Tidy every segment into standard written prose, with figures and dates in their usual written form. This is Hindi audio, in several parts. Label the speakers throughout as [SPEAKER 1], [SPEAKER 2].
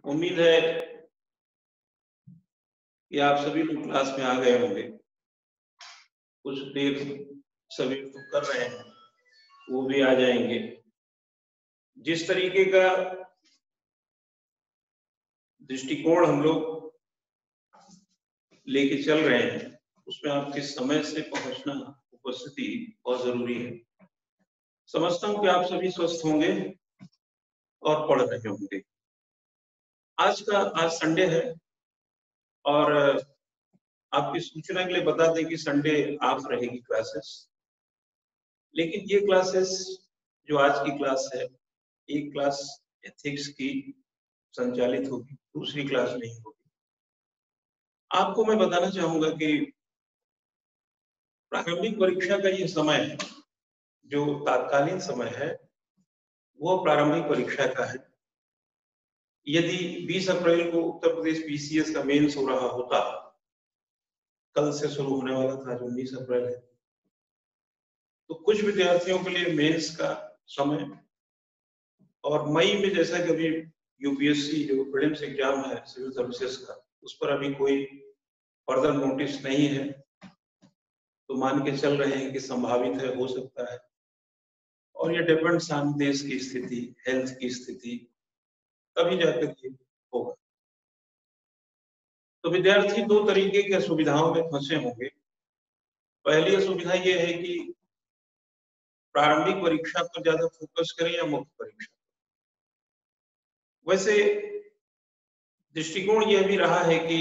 [SPEAKER 1] उम्मीद है कि आप सभी लोग क्लास में आ गए होंगे। कुछ देर सभी तो कर रहे हैं, वो भी आ जाएंगे। जिस तरीके का दृष्टिकोण हम लोग लेके चल रहे हैं उसमें आपके समय से पहुंचना, उपस्थिति बहुत जरूरी है। समझता हूं कि आप सभी स्वस्थ होंगे और पढ़ रहे होंगे। आज संडे है और आपकी सूचना के लिए बता दें कि संडे ऑफ रहेगी क्लासेस। लेकिन ये क्लासेस जो आज की क्लास है, एक क्लास एथिक्स की संचालित होगी, दूसरी क्लास नहीं होगी। आपको मैं बताना चाहूंगा कि प्रारंभिक परीक्षा का ये समय है, जो तात्कालीन समय है, वो प्रारंभिक परीक्षा का है। यदि 20 अप्रैल को उत्तर प्रदेश पीसीएस का मेंस हो रहा होता, कल से शुरू होने वाला था जो 19 अप्रैल है, तो कुछ विद्यार्थियों के लिए मेंस का समय और मई में, जैसा कि अभी यूपीएससी जो प्रीलिम्स एग्जाम है सिविल सर्विसेज का, उस पर अभी कोई फर्दर नोटिस नहीं है, तो मान के चल रहे हैं कि संभावित है, हो सकता है। और ये डिपेंड्स ऑन देश की स्थिति, हेल्थ की स्थिति, तभी जाकर के होगा। तो विद्यार्थी दो तरीके की असुविधाओं में फंसे होंगे। पहली असुविधा ये है कि प्रारंभिक परीक्षा पर ज्यादा फोकस करें या मुख्य परीक्षा। वैसे दृष्टिकोण यह भी रहा है कि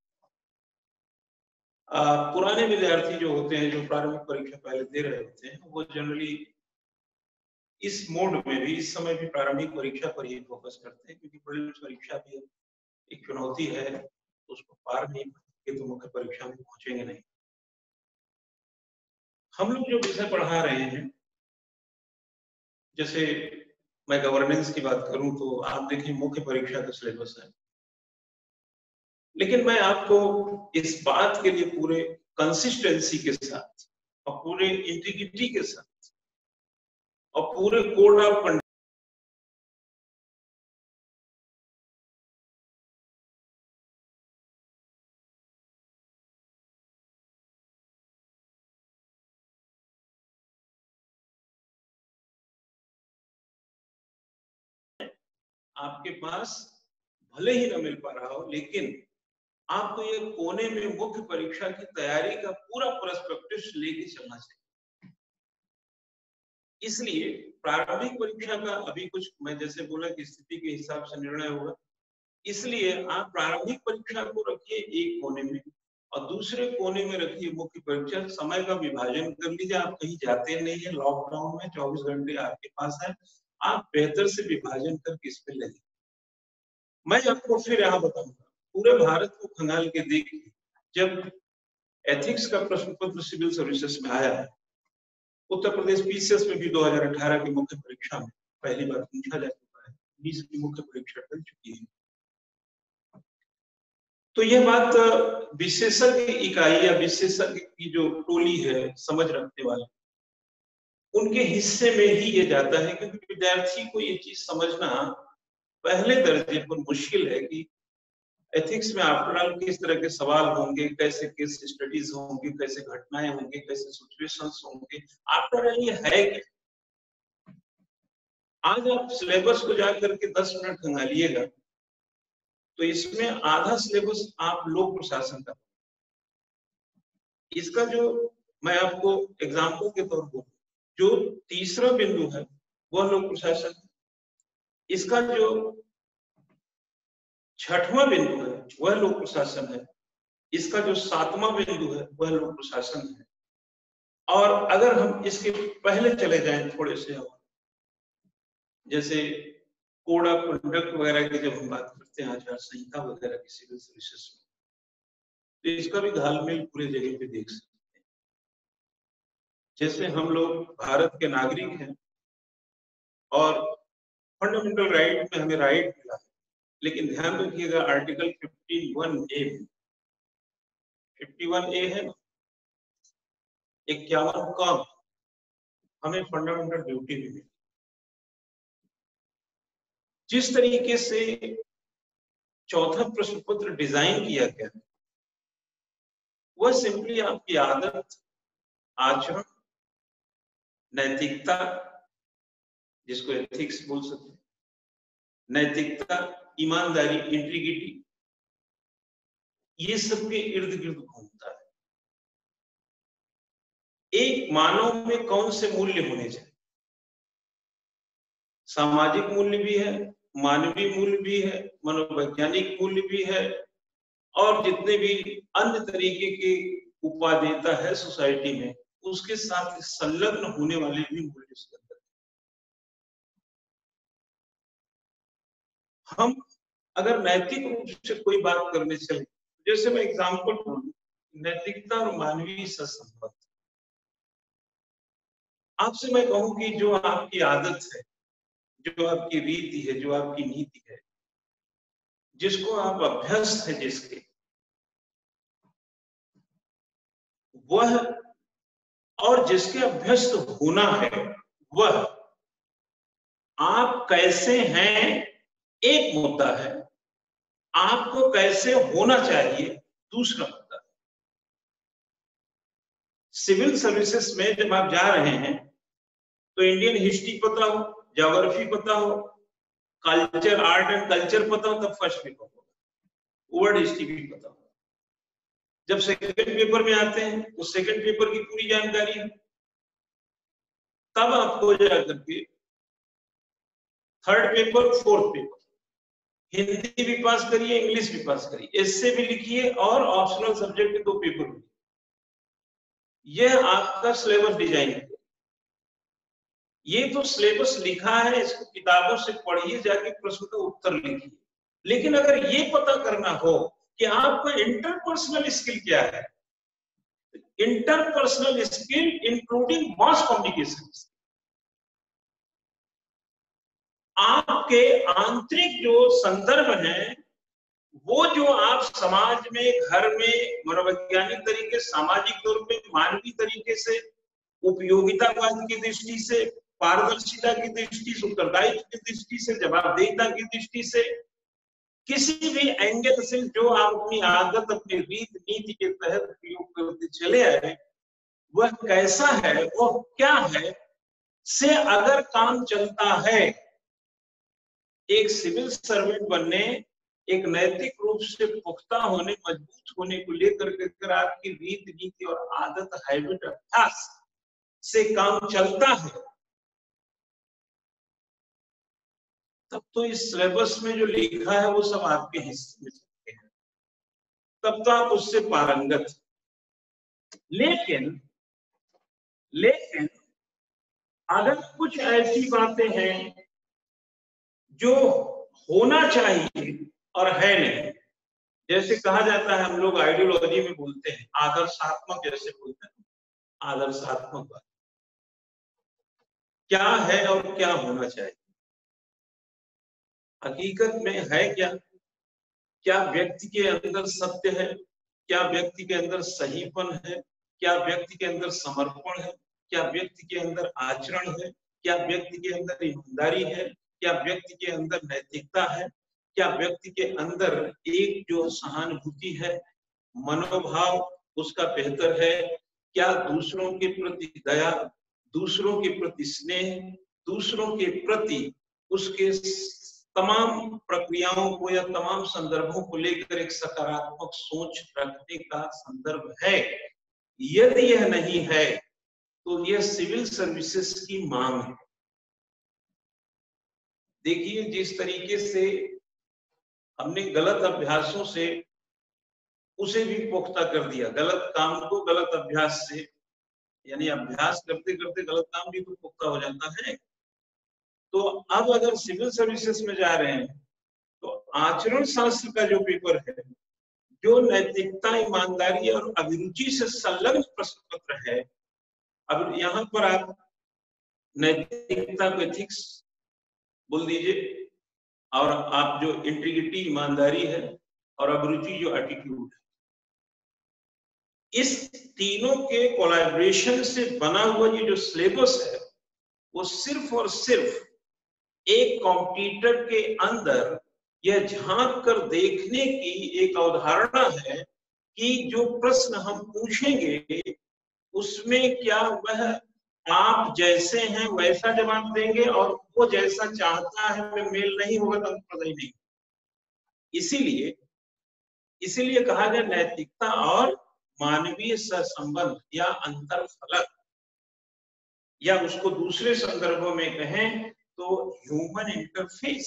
[SPEAKER 1] पुराने विद्यार्थी जो होते हैं, जो प्रारंभिक परीक्षा पहले दे रहे होते हैं, वो जनरली इस मोड में भी, इस समय भी प्रारंभिक परीक्षा पर ही फोकस करते हैं, क्योंकि प्रीलिम्स परीक्षा भी एक चुनौती है, उसको पार नहीं करके तो मुख्य परीक्षा में पहुंचेंगे नहीं। हम लोग जो विषय पढ़ा रहे हैं, जैसे मैं गवर्नेंस की बात करूं तो आप देखिए मुख्य परीक्षा का सिलेबस है, लेकिन मैं आपको इस बात के लिए पूरे कंसिस्टेंसी के साथ और पूरे इंटीग्रिटी के साथ और पूरे कोड ऑफ कंडक्ट आपके पास भले ही न मिल पा रहा हो, लेकिन आपको ये कोने में मुख्य परीक्षा की तैयारी का पूरा पर्सपेक्टिव लेके चलना चाहिए। इसलिए प्रारंभिक परीक्षा का अभी कुछ, मैं जैसे बोला कि स्थिति के हिसाब से निर्णय होगा, इसलिए आप प्रारंभिक परीक्षा को रखिए एक कोने में और दूसरे कोने में रखिए मुख्य परीक्षा। समय का विभाजन कर लीजिए। आप कहीं जाते नहीं है, लॉकडाउन में 24 घंटे आपके पास है, आप बेहतर से विभाजन करके इस पे लगे। मैं आपको फिर यहाँ बताऊंगा, पूरे भारत को खंगाल के देखिए, जब एथिक्स का प्रश्न पत्र सिविल सर्विसेज में आया है, उत्तर प्रदेश पीसीएस में भी 2018 की मुख्य परीक्षा में पहली बार पूछा जा चुका है, 20 की मुख्य परीक्षा टल चुकी है। तो यह बात विशेषज्ञ इकाई या विशेषज्ञ की जो टोली है, समझ रखने वाले, उनके हिस्से में ही ये जाता है, क्योंकि विद्यार्थी को ये चीज समझना पहले दर्जे पर मुश्किल है कि एथिक्स में आफ्टर ऑल किस तरह के सवाल होंगे, कैसे केस स्टडीज होंगे, कैसे घटनाएं होंगी, कैसे सिचुएशंस होंगे, आफ्टर ऑल ये है क्या। आज आप सिलेबस को जाकर के 10 मिनट खंगालिएगा तो इसमें आधा सिलेबस आप लोक प्रशासन का। इसका जो मैं आपको एग्जाम्पल के तौर पर, जो तीसरा बिंदु है वह लोक प्रशासन है। इसका जो छठवां बिंदु है वह लोक प्रशासन है। इसका जो सातवां बिंदु है वह लोक प्रशासन है। और अगर हम इसके पहले चले जाएं थोड़े से, और जैसे कोड ऑफ कंडक्ट वगैरह की जब हम बात करते हैं, आचार संहिता वगैरह की सिविल सर्विसेज में, तो इसका भी घालमेल पूरे जगह पे देख सकते हैं। जैसे हम लोग भारत के नागरिक हैं और फंडामेंटल राइट में हमें राइट मिला है, लेकिन ध्यान रखिएगा आर्टिकल 51A में, 51A है ना, 51 का हमें फंडामेंटल ड्यूटी भी मिली। जिस तरीके से चौथा प्रश्न पत्र डिजाइन किया गया है वह सिंपली आपकी आदत, आचरण, नैतिकता, जिसको एथिक्स बोल सकते हैं, नैतिकता, ईमानदारी, इंटीग्रिटी, ये सबके इर्द गिर्द घूमता है। एक मानव में कौन से मूल्य होने चाहिए? सामाजिक मूल्य भी है, मानवीय मूल्य भी है, मनोवैज्ञानिक मूल्य भी है, और जितने भी अन्य तरीके के उपादेयता है सोसाइटी में, उसके साथ संलग्न होने वाले भी मूल्य उसके अंदर। हम अगर नैतिक रूप से कोई बात करने चले, जैसे मैं एग्जाम्पल बोलूं, नैतिकता और मानवीय संबंध, आपसे मैं कहूं कि जो आपकी आदत है, जो आपकी रीति है, जो आपकी नीति है, जिसको आप अभ्यस्त है, जिसके, वह और जिसके अभ्यस्त होना है, वह आप कैसे हैं एक मुद्दा है, आपको कैसे होना चाहिए दूसरा मुद्दा है। सिविल सर्विसेज में जब आप जा रहे हैं तो इंडियन हिस्ट्री पता हो, ज्योग्राफी पता हो, कल्चर, आर्ट एंड कल्चर पता हो, तब फर्स्ट पेपर होगा, वर्ल्ड हिस्ट्री भी पता हो। जब सेकंड पेपर में आते हैं तो सेकंड पेपर की पूरी जानकारी है, तब आपको जाकर के third paper, fourth paper, Hindi भी पास करिए, इंग्लिश भी पास करिए, एस्से भी लिखिए, और ऑप्शनल सब्जेक्ट के 2 पेपर भी। यह आपका सिलेबस डिजाइन है। ये तो सिलेबस लिखा है, इसको किताबों से पढ़िए, जाके प्रश्न का उत्तर लिखिए। लेकिन अगर ये पता करना हो कि आपका इंटरपर्सनल स्किल क्या है, interpersonal skill including mass communication, आपके आंतरिक जो संदर्भ है, वो जो आप समाज में, घर में, मनोवैज्ञानिक तरीके, सामाजिक तौर पे, मानवीय तरीके से, उपयोगितावाद की दृष्टि से, पारदर्शिता की दृष्टि से, उत्तरदायित्व की दृष्टि से, जवाबदेहिता की दृष्टि से, किसी भी एंगल से जो आप अपनी आदत, अपनी रीत नीति के तहत प्रयोग करते चले आए, वह कैसा है, वह क्या है, से अगर काम चलता है, एक सिविल सर्वेंट बनने, एक नैतिक रूप से पुख्ता होने, मजबूत होने को लेकर के अगर आपकी रीत नीति और आदत, हैबिट, अभ्यास से काम चलता है, तब तो इस सिलेबस में जो लिखा है वो सब आपके हिस्से में चलते हैं, तब तो आप उससे पारंगत। लेकिन अगर कुछ ऐसी बातें हैं जो होना चाहिए और है नहीं, जैसे कहा जाता है, हम लोग आइडियोलॉजी में बोलते हैं आदर्शात्मक, जैसे बोलते हैं आदर्शात्मक बात, क्या है और क्या होना चाहिए, हकीकत में है क्या व्यक्ति के अंदर सत्य है, क्या व्यक्ति के अंदर सहीपन है, क्या व्यक्ति के अंदर समर्पण है, क्या व्यक्ति के अंदर आचरण है, क्या व्यक्ति के अंदर ईमानदारी है, क्या व्यक्ति के अंदर नैतिकता है, क्या व्यक्ति के अंदर एक जो सहानुभूति है, मनोभाव उसका बेहतर है, क्या दूसरों के प्रति दया, दूसरों के प्रति स्नेह, दूसरों के प्रति उसके तमाम प्रक्रियाओं को या तमाम संदर्भों को लेकर एक सकारात्मक सोच रखने का संदर्भ है। यदि यह नहीं है तो यह सिविल सर्विसेज की मांग है। देखिए, जिस तरीके से हमने गलत अभ्यासों से उसे भी पुख्ता कर दिया, गलत काम को गलत अभ्यास से, यानी अभ्यास करते करते गलत काम भी तो पुख्ता हो जाता है। तो अब अगर सिविल सर्विसेज में जा रहे हैं तो आचरण शास्त्र का जो पेपर है, जो नैतिकता, ईमानदारी और अभिरुचि से संलग्न प्रश्न पत्र है, अब यहाँ पर आप नैतिकता को एथिक्स बोल दीजिए, और आप जो इंटीग्रिटी, ईमानदारी है, और अभिरुचि जो एटीट्यूड है, इस तीनों के कोलैबोरेशन से बना हुआ ये जो सिलेबस है, वो सिर्फ और सिर्फ एक कॉम्पिटिटर के अंदर यह झांक कर देखने की एक अवधारणा है कि जो प्रश्न हम पूछेंगे उसमें क्या वह आप जैसे हैं वैसा जवाब देंगे, और वो जैसा चाहता है वह मेल नहीं होगा तो पता ही नहीं। इसीलिए कहा गया नैतिकता और मानवीय सहसंबंध या अंतरफलक, या उसको दूसरे संदर्भों में कहें तो ह्यूमन इंटरफेस।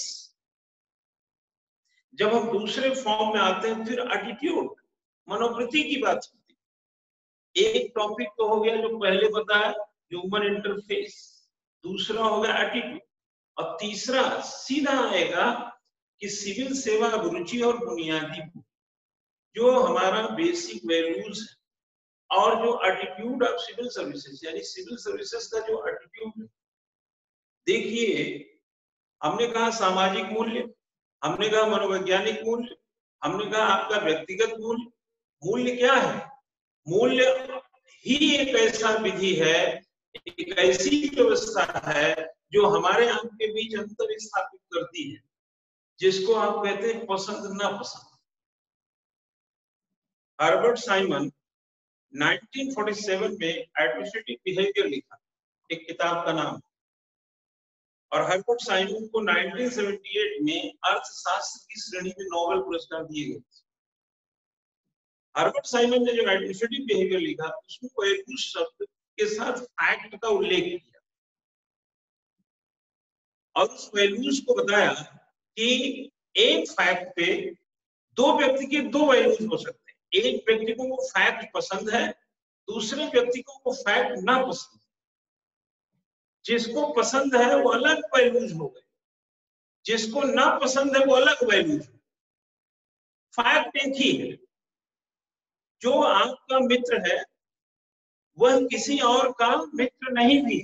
[SPEAKER 1] जब हम दूसरे फॉर्म में आते हैं फिर एटीट्यूड, मनोवृत्ति की बात होती है। एक टॉपिक तो हो गया जो पहले बताया, ह्यूमन इंटरफेस, दूसरा हो गया एटीट्यूड, और तीसरा सीधा आएगा कि सिविल सेवा अभिरुचि और बुनियादी जो हमारा बेसिक वैल्यूज है, और जो एटीट्यूड ऑफ सिविल सर्विसेज, यानी सिविल सर्विसेज का जो एटीट्यूड है। देखिए, हमने कहा सामाजिक मूल्य, हमने कहा मनोवैज्ञानिक मूल्य, हमने कहा आपका व्यक्तिगत मूल्य। मूल्य क्या है? मूल्य ही एक ऐसा विधि है, एक ऐसी व्यवस्था है जो हमारे आपके बीच अंतर स्थापित करती है, जिसको आप कहते हैं पसंद ना पसंद। हर्बर्ट साइमन 1947 में एडमिनिस्ट्रेटिव बिहेवियर लिखा, एक किताब का नाम, और हर्बर्ट साइमन को 1978 में अर्थशास्त्र की श्रेणी में नोबेल पुरस्कार दिए गए। हर्बर्ट साइमन ने जो एडमिनिस्ट्रेटिव बिहेवियर लिखा उसमें वैल्यू शब्द के साथ फैक्ट का उल्लेख किया, और उस वैल्यूज को बताया कि एक फैक्ट पे दो व्यक्ति के दो वैल्यूज हो सकते हैं। एक व्यक्ति को वो फैक्ट पसंद है, दूसरे व्यक्ति को वो फैक्ट ना पसंद। जिसको पसंद है वो अलग वैल्यूज हो गए, जिसको ना पसंद है वो अलग वैल्यूज। फैक्ट एक ही है। जो आपका मित्र है वह किसी और का मित्र नहीं भी।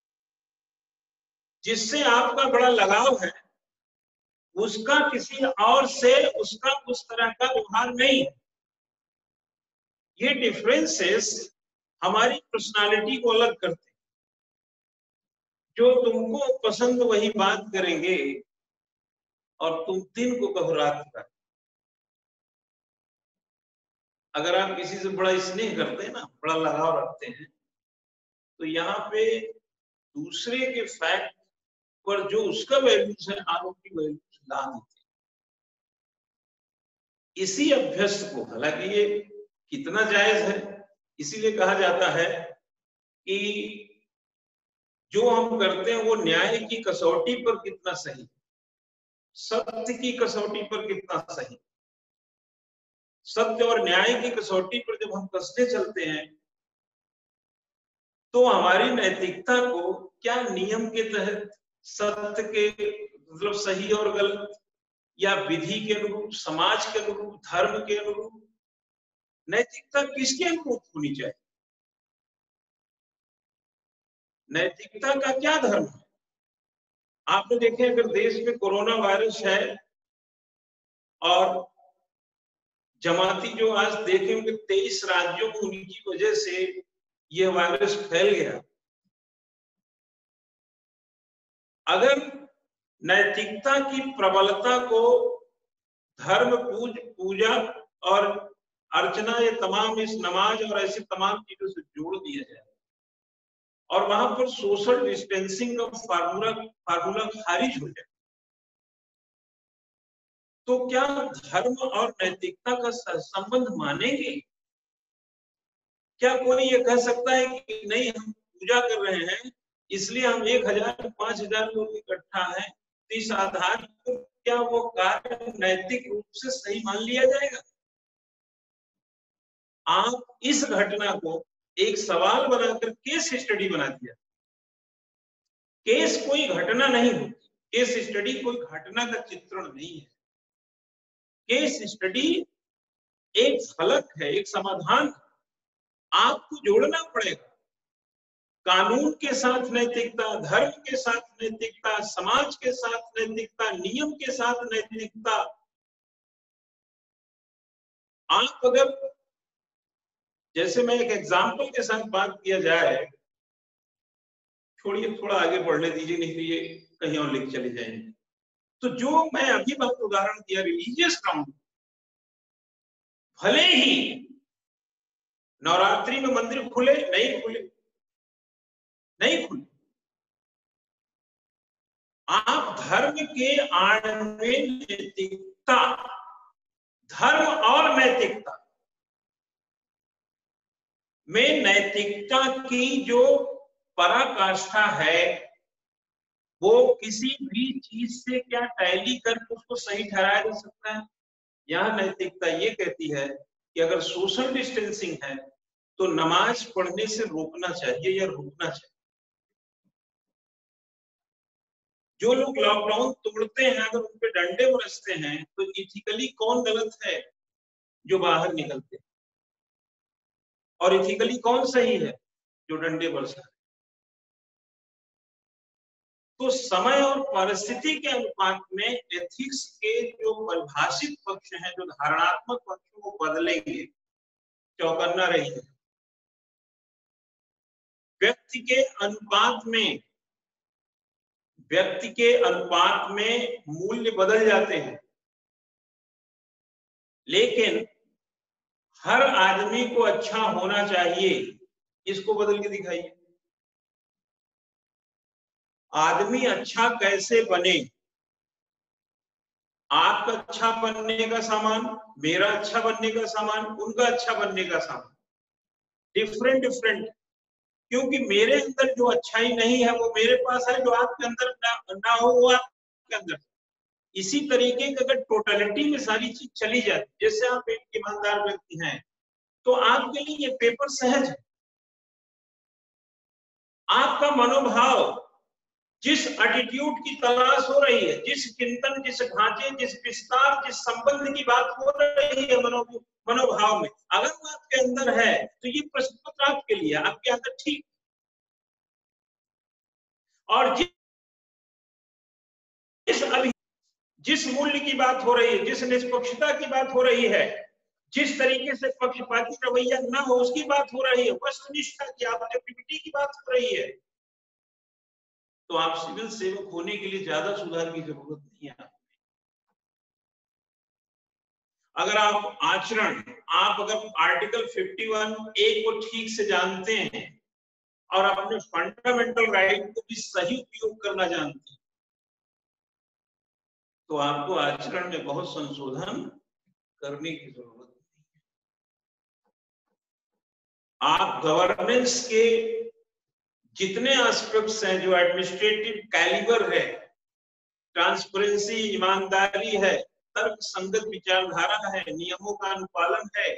[SPEAKER 1] जिससे आपका बड़ा लगाव है उसका किसी और से उसका उस तरह का व्यवहार नहीं है। ये डिफरेंसेस हमारी पर्सनालिटी को अलग करते हैं। जो तुमको पसंद वही बात करेंगे, और तुम दिन को कहो रात का। अगर आप किसी से बड़ा स्नेह करते हैं ना, बड़ा लगाव रखते हैं, तो यहाँ पे दूसरे के फैक्ट पर जो उसका वैल्यूज है आप अपनी वैल्यूज ला देते हैं। इसी अभ्यस्त को, हालांकि ये कितना जायज है, इसीलिए कहा जाता है कि जो हम करते हैं वो न्याय की कसौटी पर कितना सही, सत्य की कसौटी पर कितना सही। सत्य और न्याय की कसौटी पर जब हम कसते चलते हैं तो हमारी नैतिकता को क्या नियम के तहत, सत्य के मतलब सही और गलत, या विधि के अनुरूप, समाज के अनुरूप, धर्म के अनुरूप, नैतिकता किसके अनुरूप होनी चाहिए? नैतिकता का क्या धर्म है? आपने देखे अगर देश में कोरोना वायरस है और जमाती जो आज देखे होंगे 23 राज्यों में उनकी वजह से यह वायरस फैल गया। अगर नैतिकता की प्रबलता को धर्म पूजा और अर्चना, ये तमाम इस नमाज और ऐसी तमाम चीजों से जोड़ दिया जाए और वहां पर सोशल डिस्टेंसिंग का फार्मूला खारिज हो जाए, तो क्या धर्म और नैतिकता का संबंध मानेंगे? क्या कोई ये कह सकता है कि नहीं, हम पूजा कर रहे हैं इसलिए हम 1000 5000 लोग इकट्ठा हैं, तो इस आधार पर क्या वो कार्य नैतिक रूप से सही मान लिया जाएगा? आप इस घटना को एक सवाल बनाकर केस स्टडी बना दिया। केस कोई घटना नहीं होती, केस स्टडी कोई घटना का चित्रण नहीं है। केस स्टडी एक फलक है, एक समाधान। आपको जोड़ना पड़ेगा कानून के साथ नैतिकता, धर्म के साथ नैतिकता, समाज के साथ नैतिकता, नियम के साथ नैतिकता। आप अगर, जैसे मैं एक एग्जाम्पल के साथ बात किया जाए, छोड़िए थोड़ा आगे बढ़ने दीजिए, नहीं तो ये कहीं और लिख चले जाएंगे। तो जो मैं अभी बात उदाहरण दिया रिलीजियस ग्राउंड, भले ही नवरात्रि में मंदिर खुले नहीं खुले, नहीं खुले, आप धर्म के आड़ में नैतिकता, धर्म और नैतिकता में नैतिकता की जो पराकाष्ठा है वो किसी भी चीज से क्या टैली करके उसको सही ठहराया जा सकता है। यह नैतिकता ये कहती है कि अगर सोशल डिस्टेंसिंग है तो नमाज पढ़ने से रोकना चाहिए या रोकना चाहिए। जो लोग लॉकडाउन तोड़ते हैं अगर उन पे डंडे बरसते हैं तो इथिकली कौन गलत है? जो बाहर निकलते हैं। और इथिकली कौन सही है? जो डंडे बरसा है। तो समय और परिस्थिति के अनुपात में एथिक्स के जो परिभाषित पक्ष हैं, जो धारणात्मक पक्ष, वो बदलेंगे। चौकन्ना रहिए। व्यक्ति के अनुपात में मूल्य बदल जाते हैं, लेकिन हर आदमी को अच्छा होना चाहिए, इसको बदल के दिखाइए। आदमी अच्छा कैसे बने? आपका अच्छा बनने का सामान, मेरा अच्छा बनने का सामान, उनका अच्छा बनने का सामान डिफरेंट डिफरेंट, क्योंकि मेरे अंदर जो अच्छाई नहीं है वो मेरे पास है, जो आपके अंदर ना हो वो आपके अंदर। इसी तरीके की अगर टोटलिटी में सारी चीज चली जाती, जैसे आप एक ईमानदार व्यक्ति हैं तो आपके लिए ये पेपर सहज है। आपका मनोभाव, जिस एटीट्यूड की तलाश हो रही है, जिस चिंतन, जिस ढांचे, जिस विस्तार, जिस संबंध की बात हो रही है मनोभाव में, अगर वो आपके अंदर है तो ये प्रश्न पत्र आपके लिए, आपके अंदर ठीक। और जिस मूल्य की बात हो रही है, जिस निष्पक्षता की बात हो रही है, जिस तरीके से पक्षपाती रवैया न हो उसकी बात हो रही है, वस्तुनिष्ठता की, ऑब्जेक्टिविटी की बात हो रही है, तो आप सिविल सेवक होने के लिए ज्यादा सुधार की जरूरत नहीं है। अगर आप आचरण, आप अगर आर्टिकल 51A को ठीक से जानते हैं और अपने फंडामेंटल राइट को भी सही उपयोग करना जानते हैं तो आपको आचरण में बहुत संशोधन करने की जरूरत नहीं है। आप गवर्नेंस के जितने एस्पेक्ट्स हैं, जो एडमिनिस्ट्रेटिव कैलिबर है, ट्रांसपेरेंसी, ईमानदारी है, तर्क संगत विचारधारा है, नियमों का अनुपालन है,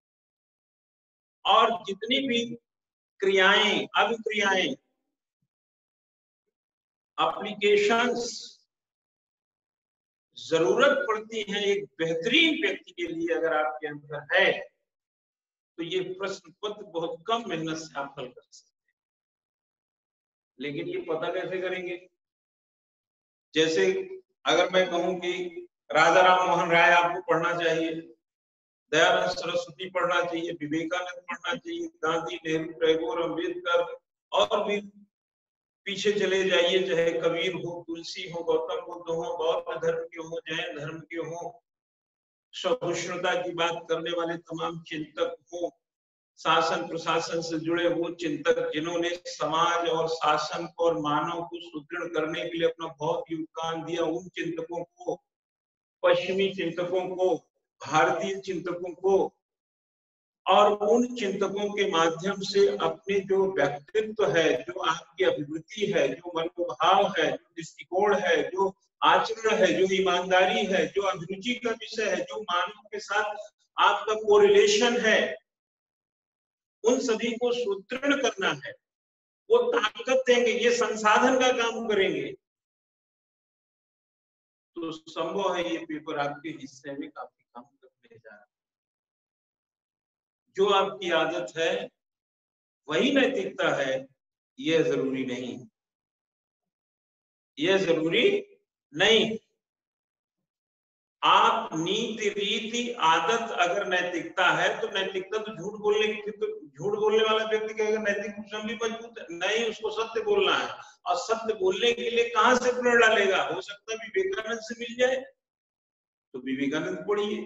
[SPEAKER 1] और जितनी भी क्रियाएं, अभिक्रियाएं, एप्लीकेशंस जरूरत पड़ती है एक बेहतरीन व्यक्ति के लिए, अगर आपके अंदर है तो ये प्रश्न पत्र बहुत कम मेहनत से आप हल कर सकते हैं। लेकिन ये पता कैसे करेंगे? जैसे अगर मैं कहूं कि राजा राम मोहन राय आपको पढ़ना चाहिए, दयानंद सरस्वती पढ़ना चाहिए, विवेकानंद पढ़ना चाहिए, गांधी, नेहरू, टैगोर, अम्बेडकर, और भी पीछे चले जाइए, चाहे कबीर हो, तुलसी हो, गौतम बुद्ध हो, बौद्ध धर्म के हो, जैन धर्म के हो, सहिष्णुता की बात करने वाले तमाम चिंतक हो, शासन प्रशासन से जुड़े वो चिंतक जिन्होंने समाज और शासन और मानव को सुदृढ़ करने के लिए अपना बहुत योगदान दिया, उन चिंतकों को, पश्चिमी चिंतकों को, भारतीय चिंतकों को, और उन चिंतकों के माध्यम से अपने जो व्यक्तित्व है, जो आपकी अभिवृत्ति है, जो मनोभाव है, जो दृष्टिकोण है, जो आचरण है, जो ईमानदारी है, जो अभिरुचि का विषय है, जो मानव के साथ आपका कोरिलेशन है, उन सभी को सुदृढ़ करना है। वो ताकत देंगे, ये संसाधन का काम करेंगे, तो संभव है ये पेपर आपके हिस्से में काफी काम करने जा रहा है। जो आपकी आदत है वही नैतिकता है, यह जरूरी नहीं, यह जरूरी नहीं। आप नीति रीति आदत अगर नैतिकता है तो नैतिकता तो झूठ बोलने की, तो झूठ बोलने वाला व्यक्ति कहेगा नैतिक पूछना भी मजबूत है, नहीं, उसको सत्य बोलना है। और सत्य बोलने के लिए कहां से प्रेरणा लेगा? हो सकता है विवेकानंद से मिल जाए, तो विवेकानंद पढ़िए।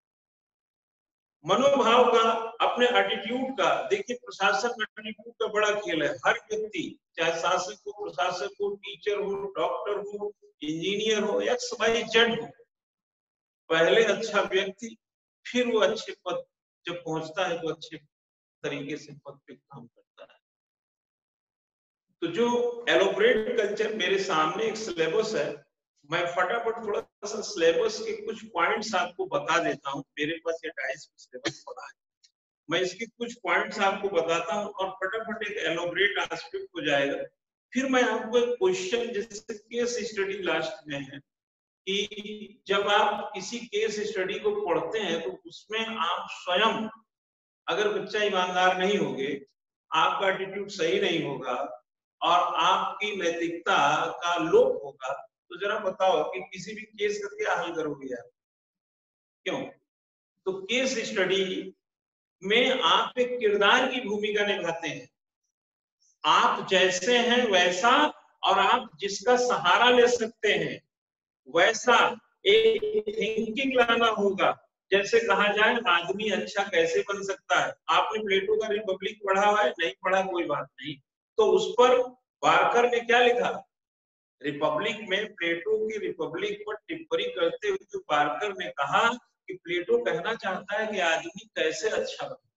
[SPEAKER 1] मनोभाव का, अपने एटीट्यूड का, देखिए प्रशासन में एटीट्यूड का बड़ा खेल है। हर व्यक्ति, चाहे शासक हो, प्रशासक हो, टीचर हो, डॉक्टर हो, इंजीनियर हो, एक्स वाई जेड हो, पहले अच्छा व्यक्ति, फिर वो अच्छे पद जब पहुंचता है तो अच्छे तरीके से पद पे काम करता है। तो जो एलोबरेट कल्चर, मेरे सामने एक सिलेबस है, मैं फटाफट थोड़ा सा सिलेबस के कुछ पॉइंट्स आपको बता देता हूँ। मेरे पास ये 250 सिलेबस पड़ा है, मैं इसके कुछ पॉइंट्स आपको बताता हूँ और फटाफट एक एलोबरेट एस्पेक्ट हो जाएगा। फिर मैं आपको एक क्वेश्चन, जैसे केस स्टडी लास्ट में है, कि जब आप किसी केस स्टडी को पढ़ते हैं तो उसमें आप स्वयं, अगर बच्चा ईमानदार नहीं होगे, आपका एटीट्यूड सही नहीं होगा और आपकी नैतिकता का लोप होगा, तो जरा बताओ कि किसी भी केस का क्या हल करोगे आप? क्यों? तो केस स्टडी में आप एक किरदार की भूमिका निभाते हैं। आप जैसे हैं वैसा, और आप जिसका सहारा ले सकते हैं वैसा एक थिंकिंग लाना होगा। जैसे कहा जाए आदमी अच्छा कैसे बन सकता है। आपने प्लेटो का रिपब्लिक पढ़ा हुआ है? नहीं पढ़ा, कोई बात नहीं। तो उस पर बार्कर ने क्या लिखा? रिपब्लिक में प्लेटो की रिपब्लिक पर टिप्पणी करते हुए बार्कर ने कहा कि प्लेटो कहना चाहता है कि आदमी कैसे अच्छा बने।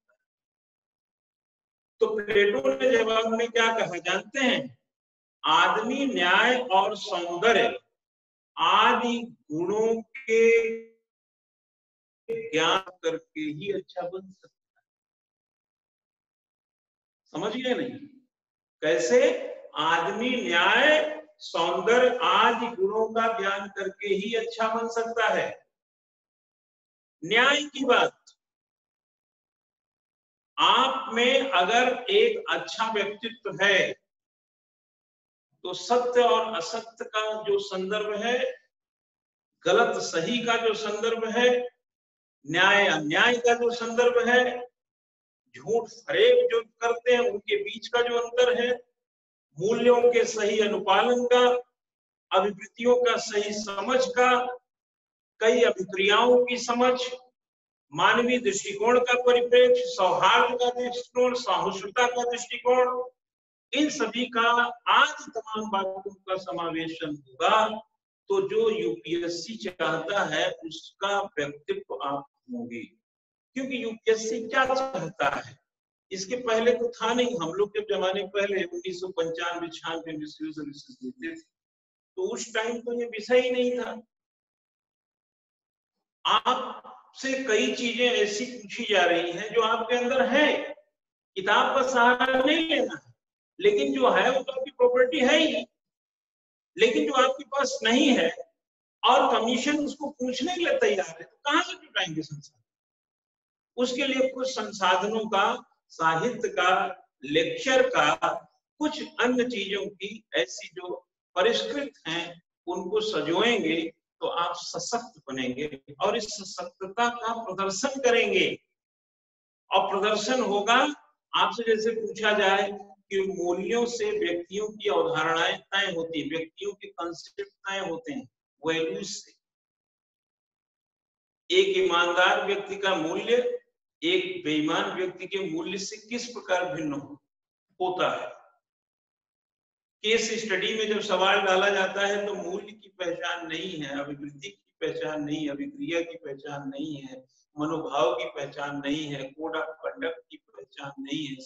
[SPEAKER 1] तो प्लेटो ने जवाब में क्या कहा जानते हैं? आदमी न्याय और सौंदर्य आदि गुणों के ज्ञान करके ही अच्छा बन सकता है। समझ गए नहीं? कैसे? आदमी न्याय, सौंदर्य आदि गुणों का ज्ञान करके ही अच्छा बन सकता है। न्याय की बात, आप में अगर एक अच्छा व्यक्तित्व है तो सत्य और असत्य का जो संदर्भ है, गलत सही का जो संदर्भ है, न्याय अन्याय का जो संदर्भ है, झूठ फरेब जो करते हैं उनके बीच का जो अंतर है, मूल्यों के सही अनुपालन का, अभिवृत्तियों का सही समझ का, कई अभिक्रियाओं की समझ, मानवीय दृष्टिकोण का परिप्रेक्ष्य, सौहार्द का दृष्टिकोण, सहिष्णुता का दृष्टिकोण, इन सभी का आज तमाम बातों का समावेशन होगा। तो जो यूपीएससी चाहता है उसका व्यक्तित्व आप होंगे। क्योंकि यूपीएससी क्या चाहता है, इसके पहले तो था नहीं। हम लोग के जमाने पहले 1995-96 में सिविल सर्विसेज देते थे, तो उस टाइम तो ये विषय ही नहीं था। आपसे कई चीजें ऐसी पूछी जा रही हैं जो आपके अंदर है, किताब का सहारा नहीं लेना है, लेकिन जो है वो तो आपकी प्रॉपर्टी है ही, लेकिन जो आपके पास नहीं है और कमीशन उसको पूछने के लिए तैयार है, तो कहां से जुटाएंगे संसाधन? उसके लिए कुछ संसाधनों का, साहित्य का, लेक्चर का, कुछ अन्य चीजों की ऐसी जो परिष्कृत हैं उनको सजोएंगे तो आप सशक्त बनेंगे और इस सशक्तता का प्रदर्शन करेंगे। और प्रदर्शन होगा, आपसे जैसे पूछा जाए कि मूल्यों से व्यक्तियों की अवधारणाएं तय होती, व्यक्तियों के कंसेप्ट तय होते हैं वैल्यूज से। एक ईमानदार व्यक्ति का मूल्य एक बेईमान व्यक्ति के मूल्य से किस प्रकार भिन्न होता है। केस स्टडी में जब सवाल डाला जाता है तो मूल्य की पहचान नहीं है, अभिवृत्ति की पहचान नहीं है, अभिक्रिया की पहचान नहीं है, मनोभाव की पहचान नहीं है, कोड ऑफ कंडक्ट की पहचान नहीं है,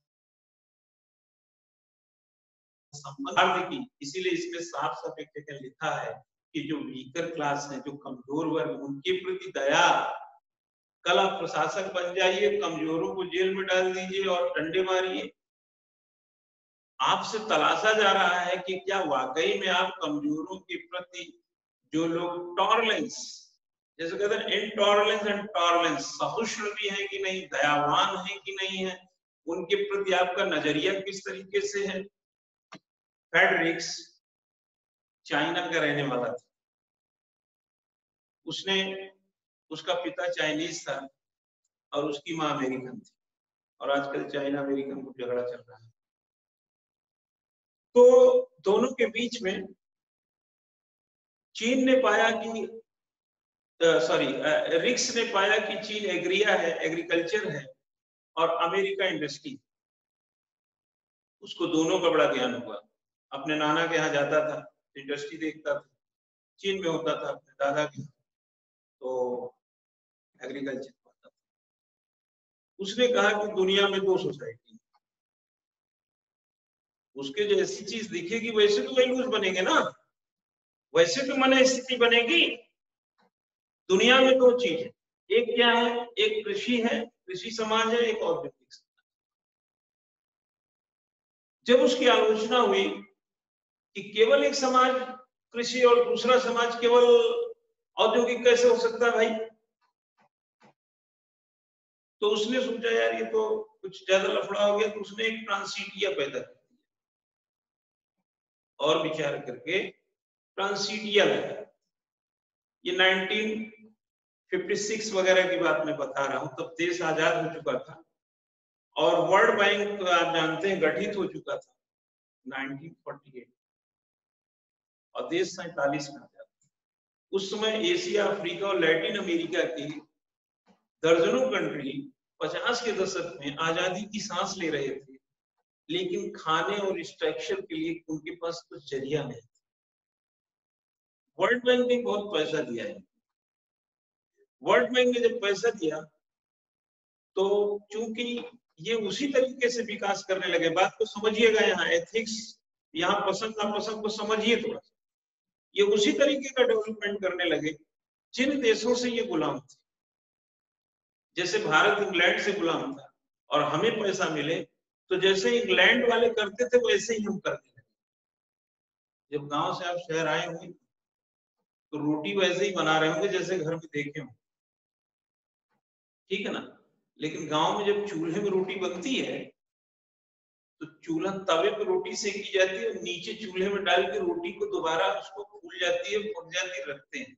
[SPEAKER 1] संबंध की। इसीलिए इसमें साफ साफ एक जगह लिखा है कि जो वीकर क्लास है, जो कमजोर वर्ग, उनके प्रति दया। कल आप प्रशासक बन जाइए, कमजोरों को जेल में डाल दीजिए और डंडे मारिए। आपसे तलाशा जा रहा है कि क्या वाकई में आप कमजोरों के प्रति, जो लोग टॉलरेंस, जैसे कहते हैं इनटॉलरेंस एंड टॉलरेंस, सहिष्णु भी है कि नहीं, दयावान है कि नहीं है, उनके प्रति आपका नजरिया किस तरीके से है। फ्रेडरिक्स चाइना का रहने वाला था, उसने, उसका पिता चाइनीज था और उसकी माँ अमेरिकन थी, और आजकल चाइना अमेरिकन को झगड़ा चल रहा है। तो दोनों के बीच में चीन ने पाया कि रिक्स ने पाया कि चीन एग्रिया है, एग्रीकल्चर है, और अमेरिका इंडस्ट्री। उसको दोनों का बड़ा ज्ञान हुआ। अपने नाना के यहाँ जाता था, इंडस्ट्री देखता था, चीन में होता था अपने दादा के, तो एग्रीकल्चर होता था। उसने कहा कि दुनिया में दो सोसाइटी, उसके जैसी चीज दिखेगी वैसे तो वैल्यूज बनेंगे ना, वैसे तो मन स्थिति बनेगी। दुनिया में दो चीज है, एक क्या है, एक कृषि है, कृषि समाज है, एक औद्योगिक समाज। जब उसकी आलोचना हुई कि केवल एक समाज कृषि और दूसरा समाज केवल औद्योगिक कैसे हो सकता है भाई, तो उसने सोचा यार ये तो कुछ ज्यादा लफड़ा हो गया, तो उसने एक ट्रांसिटिया पैदा कर दिया और विचार करके ट्रांसिटिया लाया। ये 1956 वगैरह की बात मैं बता रहा हूं, तब देश आजाद हो चुका था और वर्ल्ड बैंक आप जानते हैं गठित हो चुका था 1948, और देश 47 में आजाद। उस समय एशिया, अफ्रीका और लैटिन अमेरिका के दर्जनों कंट्री 50 के दशक में आजादी की सांस ले रहे थे, लेकिन खाने और स्ट्रक्चर के लिए उनके पास कुछ जरिया नहीं था। वर्ल्ड बैंक ने बहुत पैसा दिया है। वर्ल्ड बैंक ने जब पैसा दिया तो चूंकि ये उसी तरीके से विकास करने लगे, बात को समझिएगा, यहाँ एथिक्स, यहाँ पसंद नापसंद को समझिए थोड़ा सा, ये उसी तरीके का डेवलपमेंट करने लगे जिन देशों से ये गुलाम थे। जैसे भारत इंग्लैंड से गुलाम था और हमें पैसा मिले, तो जैसे इंग्लैंड वाले करते थे वैसे ही हम करने लगे। जब गांव से आप शहर आए होंगे तो रोटी वैसे ही बना रहे होंगे जैसे घर में देखे होंगे, ठीक है ना। लेकिन गांव में जब चूल्हे में रोटी बनती है तो चूल्हा, तवे पे रोटी सेकी जाती है, नीचे चूल्हे में डाल के रोटी को दोबारा उसको फूल जाती है, पक जाती है, रखते हैं।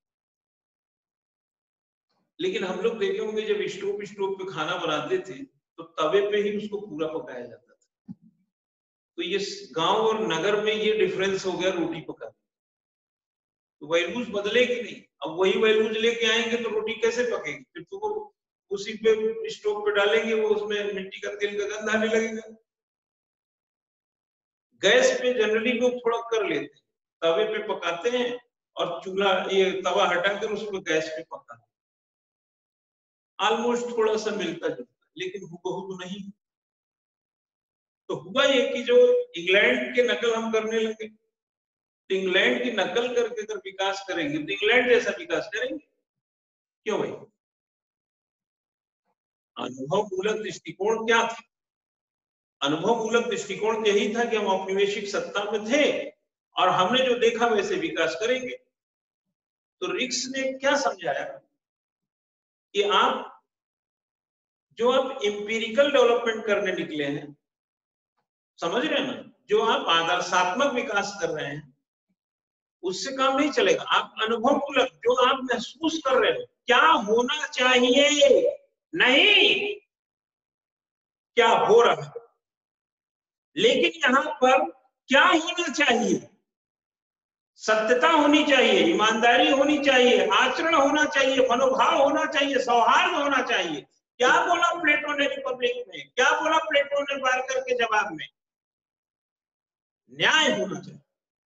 [SPEAKER 1] लेकिन हम लोग देखे होंगे जब स्टोव पे खाना बनाते थे तो तवे पे ही उसको पूरा पकाया जाता था। तो ये गांव और नगर में ये डिफरेंस हो गया रोटी पकाने। तो वैल्यूज बदलेगी नहीं, अब वही वैल्यूज लेके आएंगे तो रोटी कैसे पकेगी, फिर तो वो उसी पे स्टोव पे डालेंगे, वो उसमें मिट्टी का तेल का गंध आने लगेगा। गैस पे जनरली लोग थोड़ा कर लेते हैं, तवे पे पकाते हैं और चूल्हा, ये तवा हटाकर उसको गैस पे पकाते हैं। ऑलमोस्ट थोड़ा सा मिलता जुलता, लेकिन हुबहू तो नहीं। तो हुआ ये कि जो इंग्लैंड के नकल हम करने लगे, तो इंग्लैंड की नकल करके अगर विकास करेंगे तो इंग्लैंड जैसा विकास करेंगे। क्यों भाई? अनुभव मूलक दृष्टिकोण क्या था? अनुभव मूलक दृष्टिकोण यही था कि हम औपनिवेशिक सत्ता में थे और हमने जो देखा वैसे विकास करेंगे। तो रिक्स ने क्या समझाया कि आप जो आप इंपीरिकल डेवलपमेंट करने निकले हैं, समझ रहे हैं ना, जो आप आदर्शात्मक विकास कर रहे हैं उससे काम नहीं चलेगा। आप अनुभव मूलक, जो आप महसूस कर रहे हो क्या होना चाहिए, नहीं क्या हो रहा है। लेकिन यहां पर क्या होना चाहिए, सत्यता होनी चाहिए, ईमानदारी होनी चाहिए, आचरण होना चाहिए, मनोभाव होना चाहिए, सौहार्द होना चाहिए। क्या बोला प्लेटो ने रिपब्लिक में, क्या बोला प्लेटो ने बार्कर के जवाब में? न्याय होना चाहिए।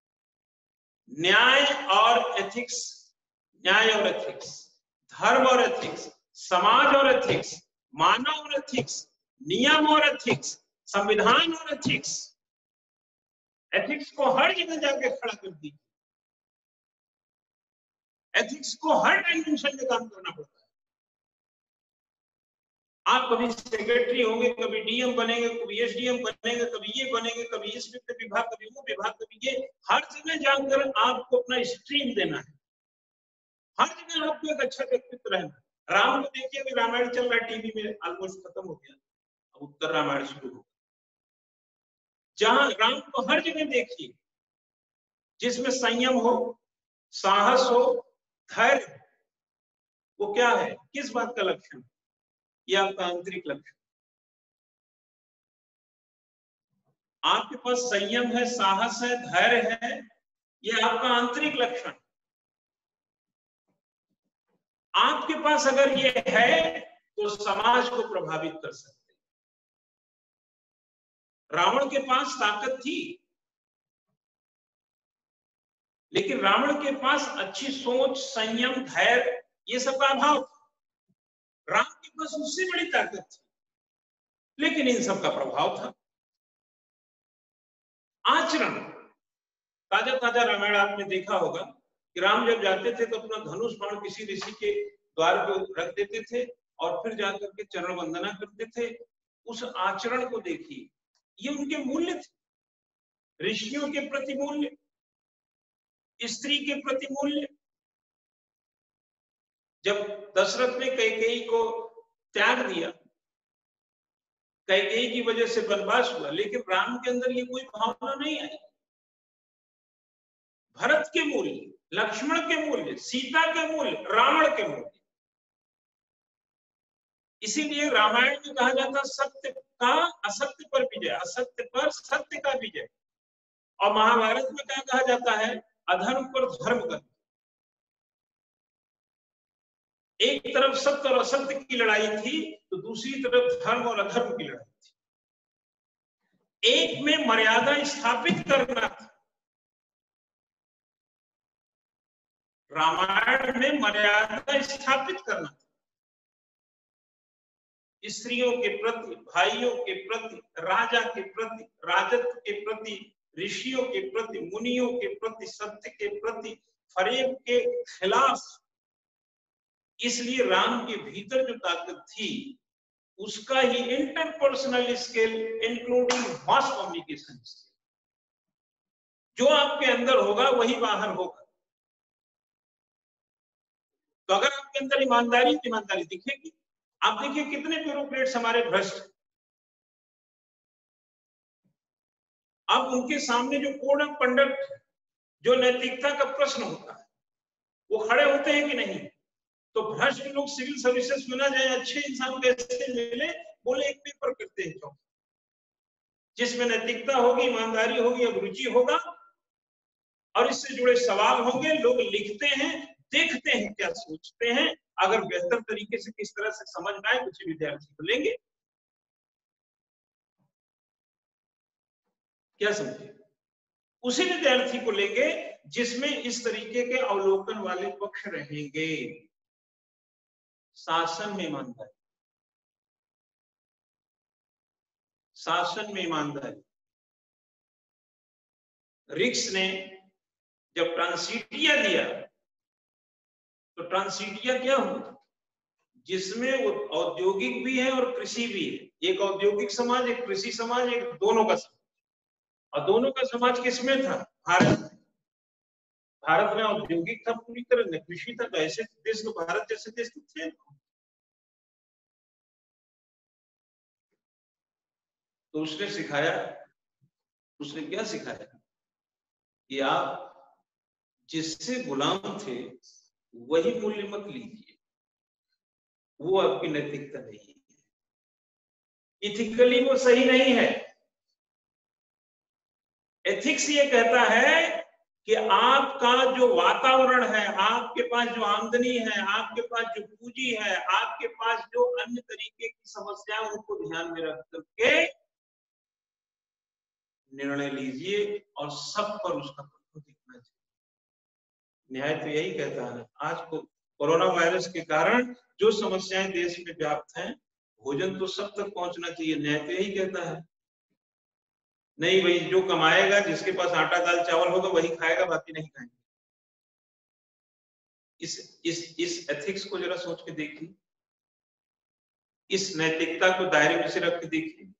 [SPEAKER 1] न्याय और एथिक्स, न्याय और एथिक्स, धर्म और एथिक्स, समाज और एथिक्स, मानव और एथिक्स, नियम और एथिक्स, संविधान और एथिक्स। एथिक्स को हर जगह जाके खड़ा कर दी। एथिक्स को हर डायमेंशन में काम करना पड़ता है। आप कभी सेक्रेटरी होंगे, कभी डीएम बनेंगे, कभी एसडीएम बनेंगे, कभी ये बनेंगे, कभी इस विभाग, कभी वो विभाग, कभी ये, हर जगह जाकर आपको अपना स्ट्रीम देना है, हर जगह आपको एक अच्छा व्यक्तित्व रहना। राम को देखिए, अभी रामायण चल रहा है टीवी में, ऑलमोस्ट खत्म हो गया, अब उत्तर रामायण शुरू हो। जहां राम को हर जगह देखिए जिसमें संयम हो, साहस हो, धैर्य, वो क्या है, किस बात का लक्षण, ये आपका आंतरिक लक्षण। आपके पास संयम है, साहस है, धैर्य है, ये आपका आंतरिक लक्षण। आपके पास अगर ये है तो समाज को प्रभावित कर सकते। रावण के पास ताकत थी, लेकिन रावण के पास अच्छी सोच, संयम, धैर्य, ये सब का अभाव था। राम के पास उससे बड़ी ताकत थी, लेकिन इन सब का प्रभाव था। आचरण, ताजा ताजा रामायण आपने देखा होगा कि राम जब जाते थे तो अपना धनुष बाण किसी ऋषि के द्वार पे रख देते थे और फिर जाकर के चरण वंदना करते थे। उस आचरण को देखिए, ये उनके मूल्य थे, ऋषियों के प्रति मूल्य, स्त्री के प्रति मूल्य। जब दशरथ ने कैकेयी को त्याग दिया, कैकेयी की वजह से वनवास हुआ, लेकिन राम के अंदर ये कोई भावना नहीं आई। भरत के मूल्य, लक्ष्मण के मूल्य, सीता के मूल्य, रावण के मूल्य। इसीलिए रामायण में कहा जाता सत्य का असत्य पर विजय, असत्य पर सत्य का विजय। और महाभारत में क्या कहा जाता है, अधर्म पर धर्म का। एक तरफ सत्य और असत्य की लड़ाई थी, तो दूसरी तरफ धर्म और अधर्म की लड़ाई थी। एक में मर्यादा स्थापित करना था, रामायण में मर्यादा स्थापित करना था। स्त्रियों के प्रति, भाइयों के प्रति, राजा के प्रति, राजत्व के प्रति, ऋषियों के प्रति, मुनियों के प्रति, सत्य के प्रति, फरेब के खिलाफ। इसलिए राम के भीतर जो ताकत थी, उसका ही interpersonal skill including mass communication skill, जो आपके अंदर होगा वही बाहर होगा। तो अगर आपके अंदर ईमानदारी दिखेगी, आप देखिए कितने ब्यूरोक्रेट्स हमारे भ्रष्ट। अब उनके सामने जो कोड ऑफ कंडक्ट, जो नैतिकता का प्रश्न होता है, वो खड़े होते हैं कि नहीं। तो भ्रष्ट लोग सिविल सर्विसेज में ना जाए, अच्छे इंसान कैसे मिले, बोले एक पेपर करते हैं जिसमें नैतिकता होगी, ईमानदारी होगी, अभिरुचि होगा और इससे जुड़े सवाल होंगे। लोग लिखते हैं, देखते हैं क्या सोचते हैं, अगर बेहतर तरीके से किस तरह से समझ में आए उसी विद्यार्थी को लेंगे। क्या समझे, उसी विद्यार्थी को लेंगे जिसमें इस तरीके के अवलोकन वाले पक्ष रहेंगे। शासन में ईमानदारी, शासन में ईमानदारी। रिक्स ने जब ट्रांसिटिया दिया, तो ट्रांसिटिया क्या हुआ, जिसमें वो औद्योगिक भी है और कृषि भी है। एक औद्योगिक समाज, एक कृषि समाज, एक दोनों का समाज। और दोनों का समाज किसमें था, भारत में। भारत में औद्योगिक था पूरी तरह, न कृषि था। तो ऐसे देश तो भारत जैसे देश तो थे। तो उसने सिखाया, उसने क्या सिखाया कि आप जिससे गुलाम थे वही मूल्य मत लीजिए, वो आपकी नैतिकता नहीं है, इथिकली वो सही नहीं है। एथिक्स ये कहता है कि आपका जो वातावरण है, आपके पास जो आमदनी है, आपके पास जो पूंजी है, आपके पास जो अन्य तरीके की समस्या, उनको ध्यान में रख करके निर्णय लीजिए और सब पर उसका प्रभाव दिखना चाहिए। न्याय तो यही कहता है। आज को कोरोना वायरस के कारण जो समस्याएं देश में व्याप्त हैं, भोजन तो सब तक पहुंचना चाहिए। न्याय तो यही कहता है, नहीं भाई जो कमाएगा, जिसके पास आटा दाल चावल होगा वही खाएगा, बाकी नहीं खाएंगे। इस एथिक्स को जरा सोच के देखिए, इस नैतिकता को दायरे में से रख के देखिए।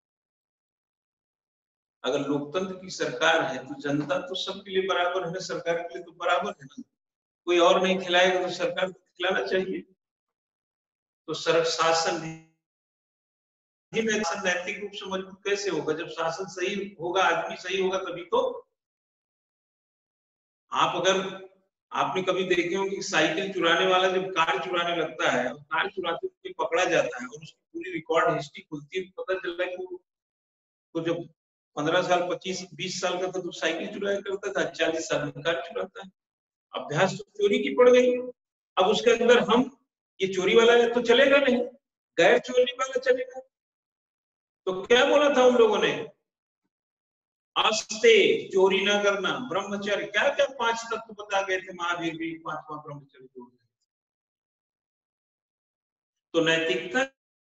[SPEAKER 1] अगर लोकतंत्र की सरकार है तो जनता तो सबके लिए बराबर है, सरकार के लिए तो बराबर है ना। कोई और नहीं खिलाएगा तो सरकार को खिलाना चाहिए। तो शासन ही नैतिक रूप से मजबूत कैसे होगा, जब शासन सही होगा, आदमी सही होगा, तभी तो। आप अगर आपने कभी देखे हो कि साइकिल चुराने वाला जब कार चुराने लगता है और कार चुराते हुए पकड़ा जाता है और उसकी पूरी रिकॉर्ड हिस्ट्री खुलती है, पता चलता है कि वो जब 15 साल 25-20 साल का था तो साइकिल चुराया करता था, 40 साल में कार चुराता है। अभ्यास तो चोरी की पड़ गई। अब उसके अंदर हम ये चोरी वाला है तो चलेगा नहीं, गैर चोरी वाला चलेगा। तो क्या बोला था उन लोगों ने, आस्ते, चोरी ना करना, ब्रह्मचर्य, क्या क्या 5 तत्व बता गए थे महावीर भी, 5वां ब्रह्मचर्य जोड़ गए। तो नैतिकता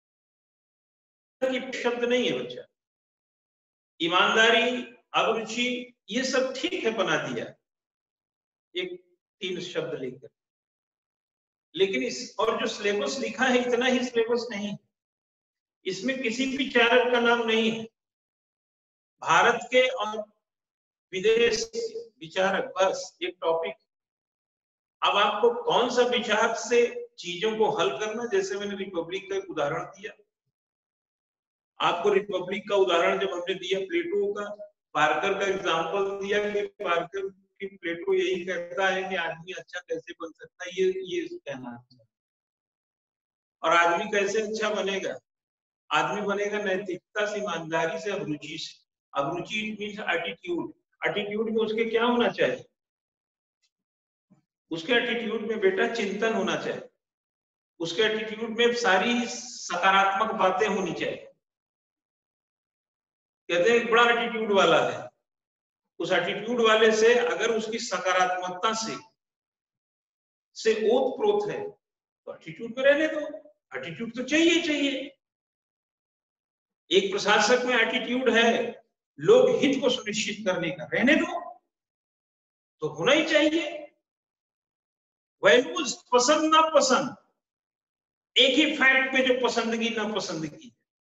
[SPEAKER 1] की शब्द नहीं है बच्चा, ईमानदारी, अभिरुचि, ये सब ठीक है बना दिया एक 3 शब्द लेकर, लेकिन इस और जो सिलेबस लिखा है इतना ही सिलेबस नहीं, इसमें किसी विचारक का नाम नहीं है, भारत के और विदेश विचारक, बस एक टॉपिक। अब आपको कौन सा विचार से चीजों को हल करना, जैसे मैंने रिपब्लिक का एक उदाहरण दिया, आपको रिपब्लिक का उदाहरण जब हमने दिया प्लेटो का, पार्कर का एग्जांपल दिया कि पार्कर की प्लेटो यही कहता है कि आदमी अच्छा कैसे बन सकता है, ये कहना है। और आदमी कैसे अच्छा बनेगा, आदमी बनेगा नैतिकता से, ईमानदारी से, अभिरुचि से। अभिरुचि मीन्स एटीट्यूड, एटीट्यूड में उसके क्या होना चाहिए, उसके एटीट्यूड में बेटा चिंतन होना चाहिए, उसके एटीट्यूड में सारी सकारात्मक बातें होनी चाहिए। कहते हैं बड़ा एटीट्यूड वाला है, उस एटीट्यूड वाले से अगर उसकी सकारात्मकता से ओत प्रोत है तो एटीट्यूड पे रहने दो, एटीट्यूड तो चाहिए चाहिए। एक प्रशासक में एटीट्यूड है लोग हित को सुनिश्चित करने का, रहने दो, तो होना ही चाहिए। वैल्यूज, पसंद ना पसंद, एक ही फैक्ट पे जो पसंदगी ना पसंदगी,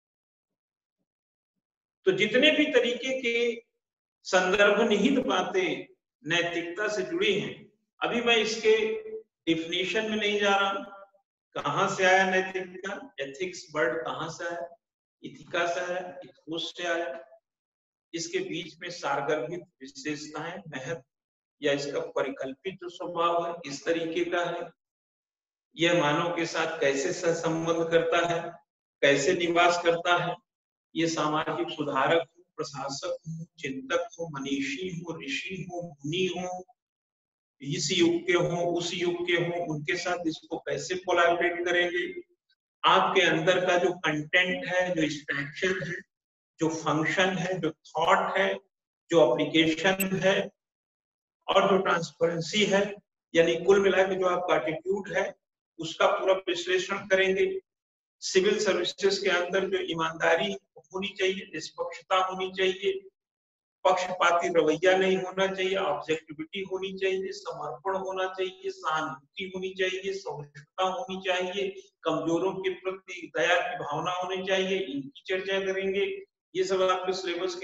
[SPEAKER 1] तो जितने भी तरीके के संदर्भ निहित बातें नैतिकता से जुड़ी हैं, अभी मैं इसके डिफिनेशन में नहीं जा रहा हूं, कहां से आया नैतिकता, एथिक्स वर्ड कहां से आया, इथिका से आया, इथोस से आया, इसके बीच में सारगर्भित विशेषताएं, महत्व या इसका परिकल्पित जो स्वभाव है इस तरीके का है, यह मानव के साथ कैसे सहसंबंध करता है, कैसे निवास करता है, ये सामाजिक सुधारक हो, प्रशासक हो, चिंतक हो, मनीषी हो, ऋषि हो, मुनि हो, इस युग के हो, उस युग के हो, उनके साथ इसको कैसे कोलैबोरेट करेंगे, आपके अंदर का जो कंटेंट है, जो स्ट्रक्चर है, जो फंक्शन है, जो थॉट है, जो एप्लीकेशन है और जो ट्रांसपेरेंसी है, यानी कुल मिलाकर जो आपका एटीट्यूड है उसका पूरा विश्लेषण करेंगे। सिविल सर्विसेज के अंदर जो ईमानदारी होनी चाहिए, निष्पक्षता होनी चाहिए, पक्षपाती रवैया नहीं होना चाहिए, ऑब्जेक्टिविटी होनी चाहिए, समर्पण होना चाहिए, सहानुभूति होनी चाहिए, सहिष्णुता होनी चाहिए, कमजोरों के प्रति दया की भावना होनी चाहिए, इनकी चर्चा करेंगे। ये सब आपके सिलेबस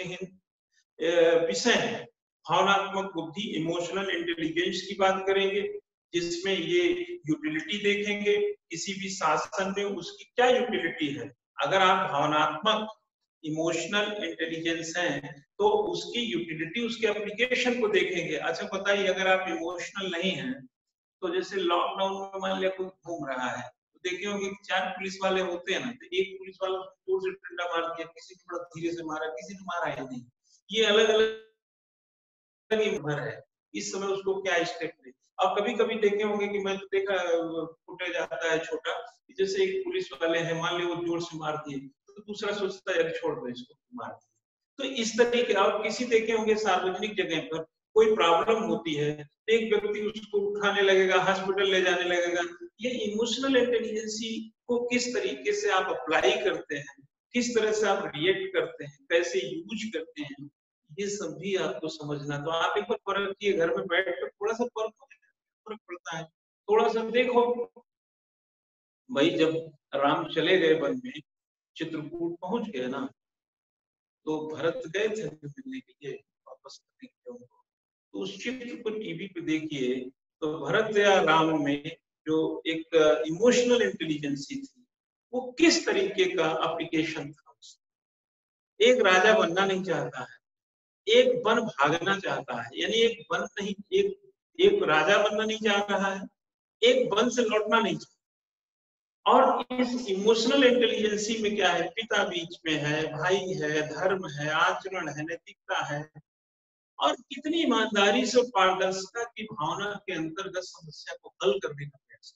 [SPEAKER 1] के विषय हैं। भावनात्मक बुद्धि, इमोशनल इंटेलिजेंस की बात करेंगे, जिसमें ये यूटिलिटी देखेंगे, किसी भी शासन में उसकी क्या यूटिलिटी है। अगर आप भावनात्मक इमोशनल इंटेलिजेंस है तो उसकी यूटिलिटी, उसके एप्लीकेशन को देखेंगे। अच्छा बताइए, अगर आप इमोशनल नहीं है तो जैसे लॉकडाउन में मान लिया कोई घूम रहा है, तो देखे होंगे कि 4 पुलिस वाले होते हैं ना, तो एक पुलिस वाला जोर से डंडा मार दिया, किसी ने बड़ा धीरे से मारा, किसी ने मारा ही नहीं। ये अलग अलग भर है, इस समय उसको क्या स्टेप ले। अब कभी कभी देखे होंगे कि मैं तो देखा फुटेज आता है छोटा, जैसे एक पुलिस वाले हैं, मान ली वो जोर से मार दिए तो दूसरा सोचता है छोड़ दो इसको, मार दिए। तो इस तरीके आप किसी देखे होंगे सार्वजनिक जगह पर कोई प्रॉब्लम होती है, एक व्यक्ति उसको उठाने लगेगा, हॉस्पिटल ले जाने लगेगा। ये इमोशनल इंटेलिजेंसी को किस तरीके से आप अप्लाई करते हैं, किस तरह से आप रिएक्ट करते हैं, कैसे यूज करते हैं, ये सब भी आपको समझना। तो आप एक बार परखिए, घर में बैठ कर थोड़ा सा परखो, फर्क पड़ता है, थोड़ा सा देखो। भाई जब राम चले गए वन में, चित्रकूट पहुंच गए ना, तो भरत गए थे मिलने के लिए, वापस करने के लिए उनको, तो उस चित्र को टीवी पे देखिए, तो भरत या राम में जो एक इमोशनल इंटेलिजेंसी थी, वो किस तरीके का एप्लीकेशन था। एक राजा बनना नहीं चाहता है, एक वन भागना चाहता है, यानी एक वन नहीं, एक राजा बनना नहीं चाह रहा है, एक वन से लौटना नहीं चाह। और इस इमोशनल इंटेलिजेंसी में क्या है, पिता बीच में है, भाई है, धर्म है, आचरण है, नैतिकता है, और कितनी ईमानदारी से पारदर्शिता की भावना के अंतर्गत समस्या को हल करने का प्रयास।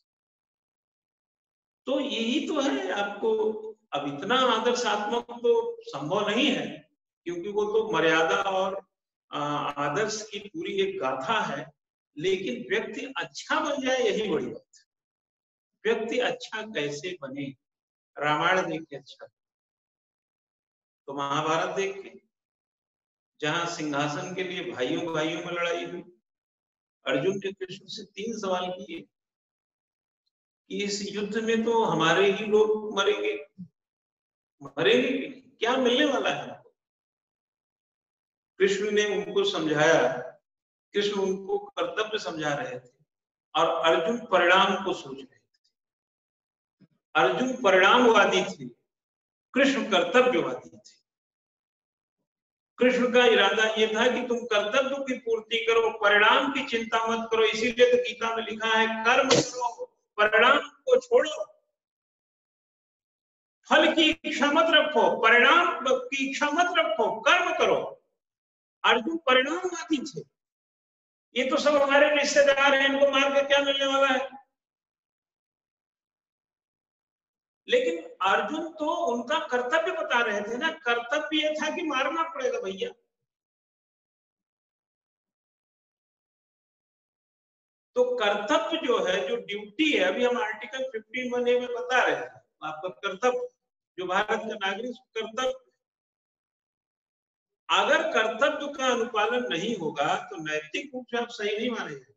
[SPEAKER 1] तो यही तो है आपको। अब इतना आदर्शात्मक तो संभव नहीं है, क्योंकि वो तो मर्यादा और आदर्श की पूरी एक गाथा है। लेकिन व्यक्ति अच्छा बन जाए, यही बड़ी बात है। व्यक्ति अच्छा कैसे बने? रामायण देख के अच्छा, तो महाभारत देख के, जहां सिंहासन के लिए भाइयों भाइयों में लड़ाई हुई, अर्जुन ने कृष्ण से 3 सवाल किए कि इस युद्ध में तो हमारे ही लोग मरेंगे, मरेंगे क्या मिलने वाला है हमको? कृष्ण ने उनको समझाया, कृष्ण उनको कर्तव्य समझा रहे थे और अर्जुन परिणाम को सोच रहे थे। अर्जुन परिणामवादी थे, कृष्ण कर्तव्यवादी थे। कृष्ण का इरादा यह था कि तुम कर्तव्य की पूर्ति करो, परिणाम की चिंता मत करो। इसीलिए तो गीता में लिखा है, कर्म करो, परिणाम को छोड़ो। फल की इच्छा मत रखो, परिणाम की इच्छा मत रखो, कर्म करो। अर्जुन परिणामवादी थे। ये तो सब हमारे रिश्तेदार हैं, इनको मार के क्या मिलने वाला है? लेकिन अर्जुन तो उनका कर्तव्य बता रहे थे ना। कर्तव्य यह था कि मारना पड़ेगा भैया। तो कर्तव्य जो है, जो ड्यूटी है, अभी हम आर्टिकल 15(1)(a) में बता रहे हैं आपका कर्तव्य, जो भारत का नागरिक कर्तव्य। अगर कर्तव्य का अनुपालन नहीं होगा तो नैतिक रूप से आप सही नहीं मानेंगे,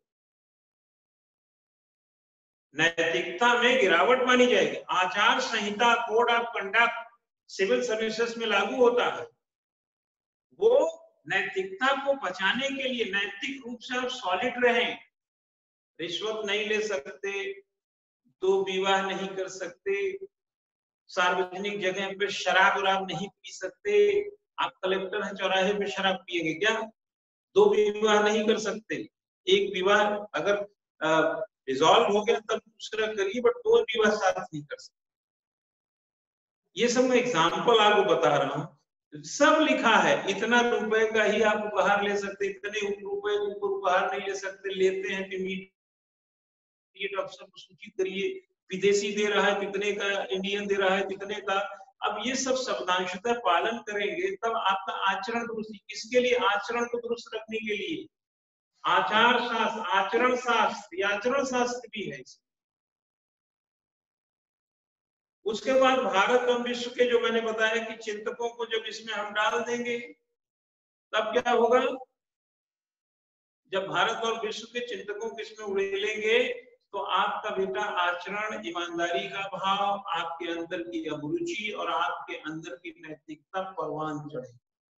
[SPEAKER 1] नैतिकता में गिरावट मानी जाएगी। आचार संहिता, code of conduct civil services में लागू होता है। वो नैतिकता को बचाने के लिए, नैतिक रूप से आप सॉलिड रहें, रिश्वत नहीं ले सकते, 2 विवाह नहीं कर सकते, सार्वजनिक जगह पे शराब वराब नहीं पी सकते। आप कलेक्टर हैं, चौराहे पे शराब पिएंगे क्या? 2 विवाह नहीं कर सकते। एक विवाह अगर रिजॉल्व हो गया तब दूसरा करिए, बट 2 विवाह साथ नहीं कर सकते। ये सब मैं एग्जाम्पल आपको बता रहा हूँ। सब लिखा है, इतना रुपए का ही आप उपहार ले सकते, इतने रुपए ऊपर उपहार नहीं ले सकते। लेते हैं कि मीडिएट अफसर को सूचित करिए, विदेशी दे रहा है कितने का, इंडियन दे रहा है कितने का। अब ये सब शब्दांशतः पालन करेंगे तब आपका आचरण दुरुस्त। किसके लिए? आचरण को दुरुस्त रखने के लिए। आचार शास्त्र, आचरण शास्त्र, आचरण शास्त्र भी है। उसके बाद भारत और विश्व के, जो मैंने बताया कि चिंतकों को जब इसमें हम डाल देंगे तब क्या होगा? जब भारत और विश्व के चिंतकों को इसमें उड़ेलेंगे तो आपका बेटा आचरण, ईमानदारी का भाव, आपके अंदर की अभिरुचि और आपके अंदर की नैतिकता परवान चढ़े।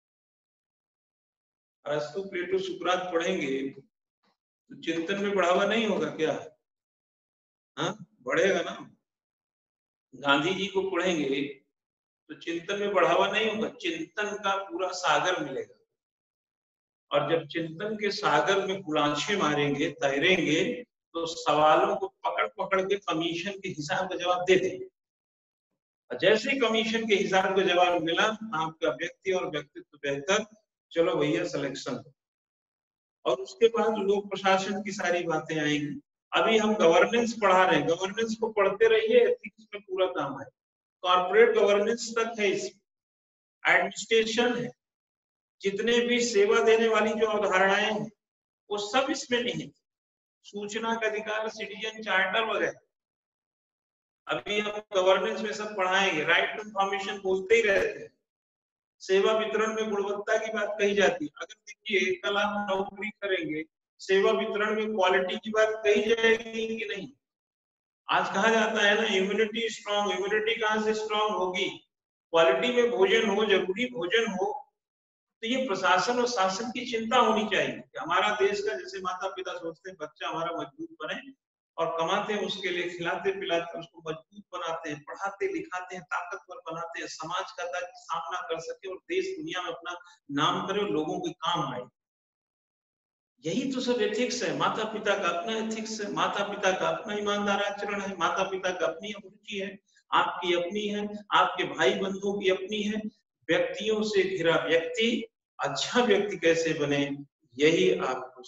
[SPEAKER 1] अरस्तु, प्लेटो, सुकरात पढ़ेंगे तो चिंतन में बढ़ावा नहीं होगा क्या? हाँ, बढ़ेगा ना। गांधी जी को पढ़ेंगे तो चिंतन में बढ़ावा नहीं होगा, चिंतन का पूरा सागर मिलेगा। और जब चिंतन के सागर में गुलांछे मारेंगे, तैरेंगे, तो सवालों को पकड़ पकड़ के कमीशन के हिसाब का जवाब दे देंगे। जैसे कमीशन के हिसाब का जवाब मिला, आपका व्यक्ति और व्यक्तित्व बेहतर, चलो भैया सिलेक्शन। और उसके बाद लोक प्रशासन की सारी बातें आएंगी। अभी हम गवर्नेंस पढ़ा रहे हैं, गवर्नेंस को पढ़ते रहिए, एथिक्स में पूरा काम है। कॉर्पोरेट गवर्नेंस तक है, इसमें एडमिनिस्ट्रेशन है, जितने भी सेवा देने वाली जो अवधारणाएं हैं वो सब इसमें नहीं है। सूचना का अधिकार, सिटीजन चार्टर वगैरह, अभी हम गवर्नेंस में सब पढ़ाएंगे। राइट टू इंफॉर्मेशन बोलते ही रहते हैं। सेवा वितरण में गुणवत्ता की बात कही जाती है। अगर देखिए, कल आप नौकरी करेंगे, सेवा वितरण में क्वालिटी की बात कही जाएगी कि नहीं? आज कहा जाता है ना, इम्यूनिटी स्ट्रांग। इम्यूनिटी कहाँ से स्ट्रांग होगी? क्वालिटी में भोजन हो, जरूरी भोजन हो। तो ये प्रशासन और शासन की चिंता होनी चाहिए कि हमारा देश का, जैसे माता पिता सोचते हैं बच्चा हमारा मजबूत बने और कमाते हैं उसके लिए, खिलाते पिलाते उसको मजबूत बनाते हैं, पढ़ाते लिखाते हैं, ताकतवर बनाते हैं, समाज का ताकि सामना कर सके और देश दुनिया में अपना नाम करे और लोगों के काम आए। यही तो सब एथिक्स है। माता पिता का अपना एथिक्स है, माता पिता का अपना ईमानदार आचरण है, माता पिता का अपनी अभिरुचि है, आपकी अपनी है, आपके भाई बंधुओं की अपनी है। व्यक्तियों से घिरा व्यक्ति अच्छा व्यक्ति कैसे बने, यही आपको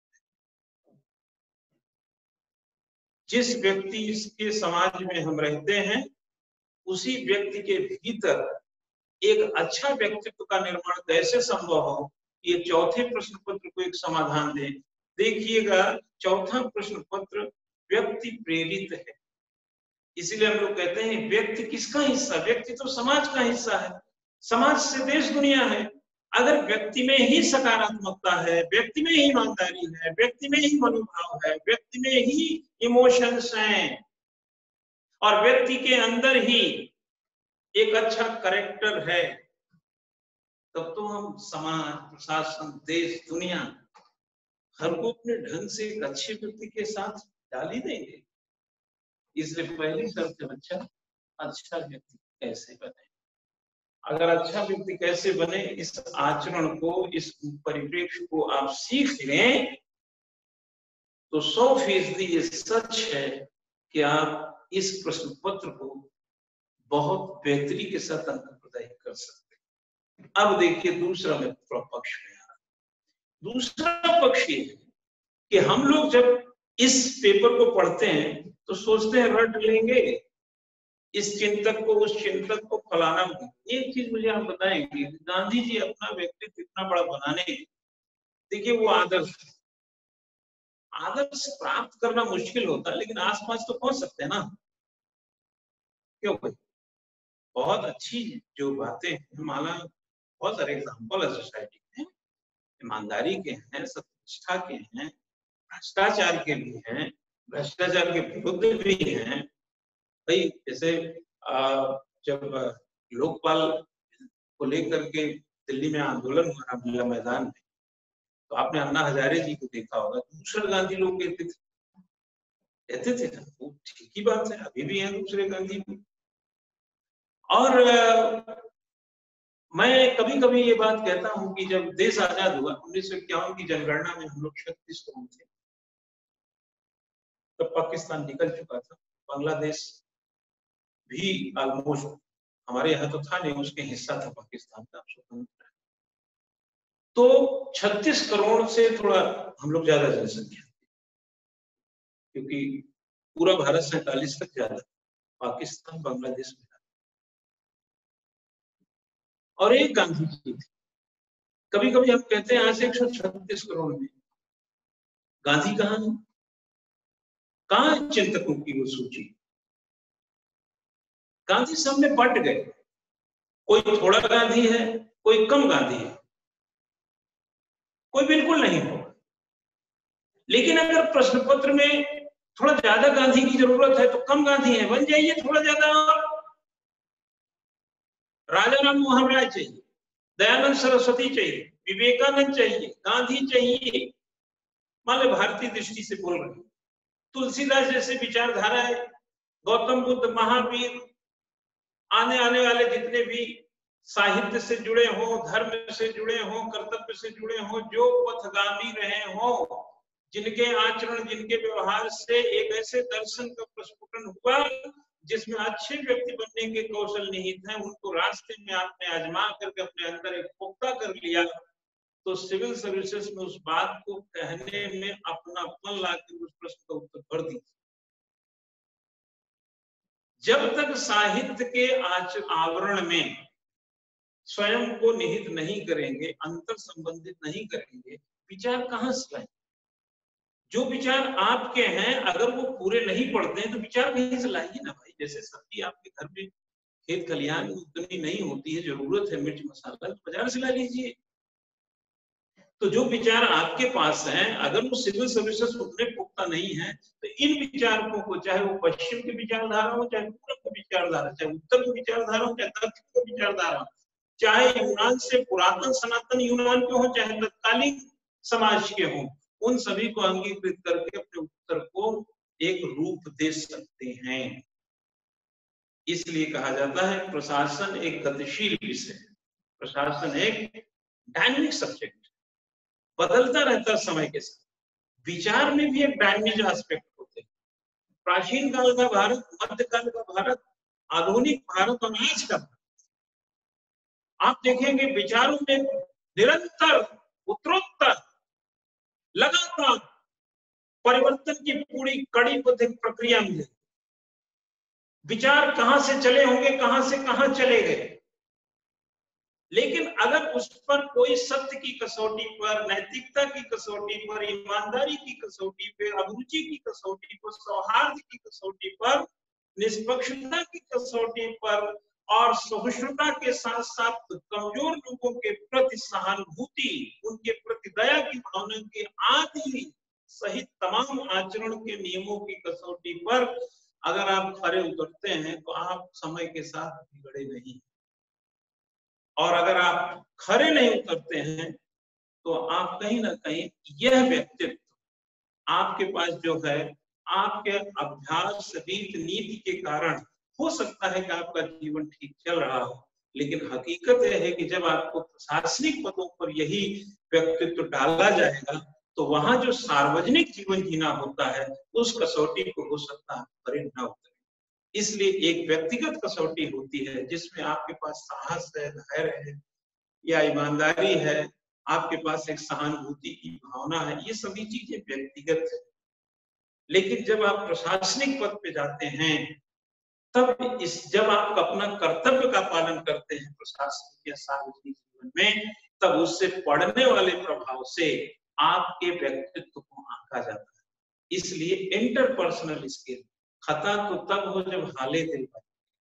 [SPEAKER 1] जिस व्यक्ति के समाज में हम रहते हैं उसी व्यक्ति के भीतर एक अच्छा व्यक्तित्व का निर्माण कैसे संभव हो, ये चौथे प्रश्न पत्र को एक समाधान दे। देखिएगा, चौथा प्रश्न पत्र व्यक्ति प्रेरित है। इसीलिए हम लोग कहते हैं व्यक्ति किसका हिस्सा, व्यक्ति तो समाज का हिस्सा है, समाज से देश दुनिया है। अगर व्यक्ति में ही सकारात्मकता है, व्यक्ति में ही ईमानदारी है, व्यक्ति में ही मनोभाव है, व्यक्ति में ही इमोशंस हैं और व्यक्ति के अंदर ही एक अच्छा कैरेक्टर है, तब तो हम समाज, प्रशासन, देश, दुनिया हर को अपने ढंग से एक अच्छे व्यक्ति के साथ डाल ही देंगे। इसलिए पहली शर्त है बच्चा, अच्छा व्यक्ति कैसे बने। अगर अच्छा व्यक्ति कैसे बने, इस आचरण को, इस परिप्रेक्ष्य को आप सीख लें तो 100% ये सच है कि आप इस प्रश्न पत्र को बहुत बेहतरी के साथ अंक प्रदान कर सकते हैं। अब देखिए दूसरा मैं पक्ष में आ रहा हूं। दूसरा पक्ष ये है कि हम लोग जब इस पेपर को पढ़ते हैं तो सोचते हैं रट लेंगे इस चिंतक को, उस चिंतक को, फलाना। एक चीज मुझे आप बताएंगे, गांधी जी अपना व्यक्तित्व इतना बड़ा बनाने, देखिए वो आदर्श प्राप्त करना मुश्किल होता है, लेकिन आसपास तो पहुंच सकते हैं ना, क्यों भाई? बहुत अच्छी जो बातें हैं, माला बहुत सारे एग्जाम्पल है सोसाइटी में, ईमानदारी के हैं, सत्यनिष्ठा के हैं, भ्रष्टाचार के भी हैं, भ्रष्टाचार के विरुद्ध भी हैं। भाई जैसे जब लोकपाल को लेकर के दिल्ली में आंदोलन हुआ रामलीला मैदान में, तो आपने अन्ना हजारे जी को देखा होगा, दूसरे गांधी लोग कहते थे ना, वो ठीक ही बात है, अभी भी हैं दूसरे गांधी भी। और मैं कभी कभी ये बात कहता हूं कि जब देश आजाद हुआ 1951 की जनगणना में हम लोग 36 करोड़ थे, तब तो पाकिस्तान निकल चुका था, बांग्लादेश भी ऑलमोस्ट हमारे यहाँ तो था नहीं, उसके हिस्सा था पाकिस्तान का, स्वतंत्र। तो 36 करोड़ से थोड़ा हम लोग ज्यादा जनसंख्या, क्योंकि पूरा भारत 47 तक ज्यादा, पाकिस्तान बांग्लादेश में। और एक गांधी जी थे। कभी कभी हम कहते हैं आज 136 करोड़ में गांधी कहाँ है, कहाँ चिंतकों की वो सूची? गांधी सब में बंट गए, कोई थोड़ा गांधी है, कोई कम गांधी है, कोई बिल्कुल नहीं हो। लेकिन अगर प्रश्न पत्र में थोड़ा ज्यादा गांधी की जरूरत है तो कम गांधी है, बन जाइए थोड़ा ज्यादा। राजा राम मोहन राय चाहिए, दयानंद सरस्वती चाहिए, विवेकानंद चाहिए, गांधी चाहिए। मान लो भारतीय दृष्टि से बोल रहे, तुलसीदास जैसे विचारधारा है, गौतम बुद्ध, महावीर, आने वाले जितने भी साहित्य से जुड़े हों, धर्म से जुड़े हों, कर्तव्य से जुड़े हों, जो पथगामी रहे हों, जिनके आचरण, जिनके व्यवहार से एक ऐसे दर्शन का प्रस्फुटन हुआ जिसमें अच्छे व्यक्ति बनने के कौशल निहित हैं, उनको रास्ते में आपने आजमा करके अपने अंदर एक पुख्ता कर लिया, तो सिविल सर्विसेज में उस बात को कहने में अपनापन लाकर उस प्रश्न का उत्तर भर दीजिए। जब तक साहित्य के आवरण में स्वयं को निहित नहीं करेंगे, अंतर संबंधित नहीं करेंगे, विचार कहां से लाएं? जो विचार आपके हैं अगर वो पूरे नहीं पड़ते हैं तो विचार कहीं से लाइए ना भाई। जैसे सब्जी आपके घर में खेत खलिहान में उतनी नहीं होती है, जरूरत है मिर्च मसाला, तो बाजार से ला लीजिए। तो जो विचार आपके पास हैं, अगर वो सिविल सर्विसेज उतने पुख्ता नहीं है, तो इन विचारकों को, चाहे वो पश्चिम की विचारधारा हो, चाहे पूर्व की विचारधारा, चाहे उत्तर की विचारधारा हो, चाहे दक्षिण की विचारधारा, चाहे यूनान से पुरातन सनातन यूनान के हो, चाहे तत्कालीन समाज के हों, उन सभी को अंगीकृत करके अपने उत्तर को एक रूप दे सकते हैं। इसलिए कहा जाता है प्रशासन एक गतिशील विषय है, प्रशासन एक डायनेमिक सब्जेक्ट, बदलता रहता है समय के साथ। विचार में भी एक डायनेमिक एस्पेक्ट होते हैं। प्राचीन काल का भारत, मध्यकाल का भारत, आधुनिक भारत और आज का भारत, आप देखेंगे विचारों में निरंतर उत्तरोत्तर लगातार परिवर्तन की पूरी कड़ीबद्ध प्रक्रिया मिले। विचार कहां से चले होंगे, कहां से कहां चले गए, लेकिन अगर उस पर कोई सत्य की कसौटी पर, नैतिकता की कसौटी पर, ईमानदारी की कसौटी पर, अभिरुचि की कसौटी पर, सौहार्द की कसौटी पर, निष्पक्षता की कसौटी पर और सहिष्णुता के साथ साथ कमजोर लोगों के प्रति सहानुभूति, उनके प्रति दया की भावना के आदि सहित तमाम आचरण के नियमों की कसौटी पर अगर आप खरे उतरते हैं तो आप समय के साथ बिगड़े नहीं। और अगर आप खरे नहीं उतरते हैं तो आप कहीं ना कहीं यह व्यक्तित्व आपके पास जो है, आपके अभ्यास, रीत नीति के कारण हो सकता है कि आपका जीवन ठीक चल रहा हो, लेकिन हकीकत यह है कि जब आपको प्रशासनिक पदों पर यही व्यक्तित्व डाला जाएगा तो वहां जो सार्वजनिक जीवन जीना होता है उस कसौटी को हो सकता है खरे न उतरे। इसलिए एक व्यक्तिगत कसौटी होती है जिसमें आपके पास साहस है, धैर्य है या ईमानदारी है, आपके पास एक सहानुभूति की भावना है, ये सभी चीजें व्यक्तिगत है। लेकिन जब आप प्रशासनिक पद पे जाते हैं तब जब आप अपना कर्तव्य का पालन करते हैं प्रशासनिक या सार्वजनिक जीवन में, तब उससे पड़ने वाले प्रभाव से आपके व्यक्तित्व को आंका जाता है। इसलिए इंटरपर्सनल स्किल, खता तो तब हो जब हाले दिल बयां।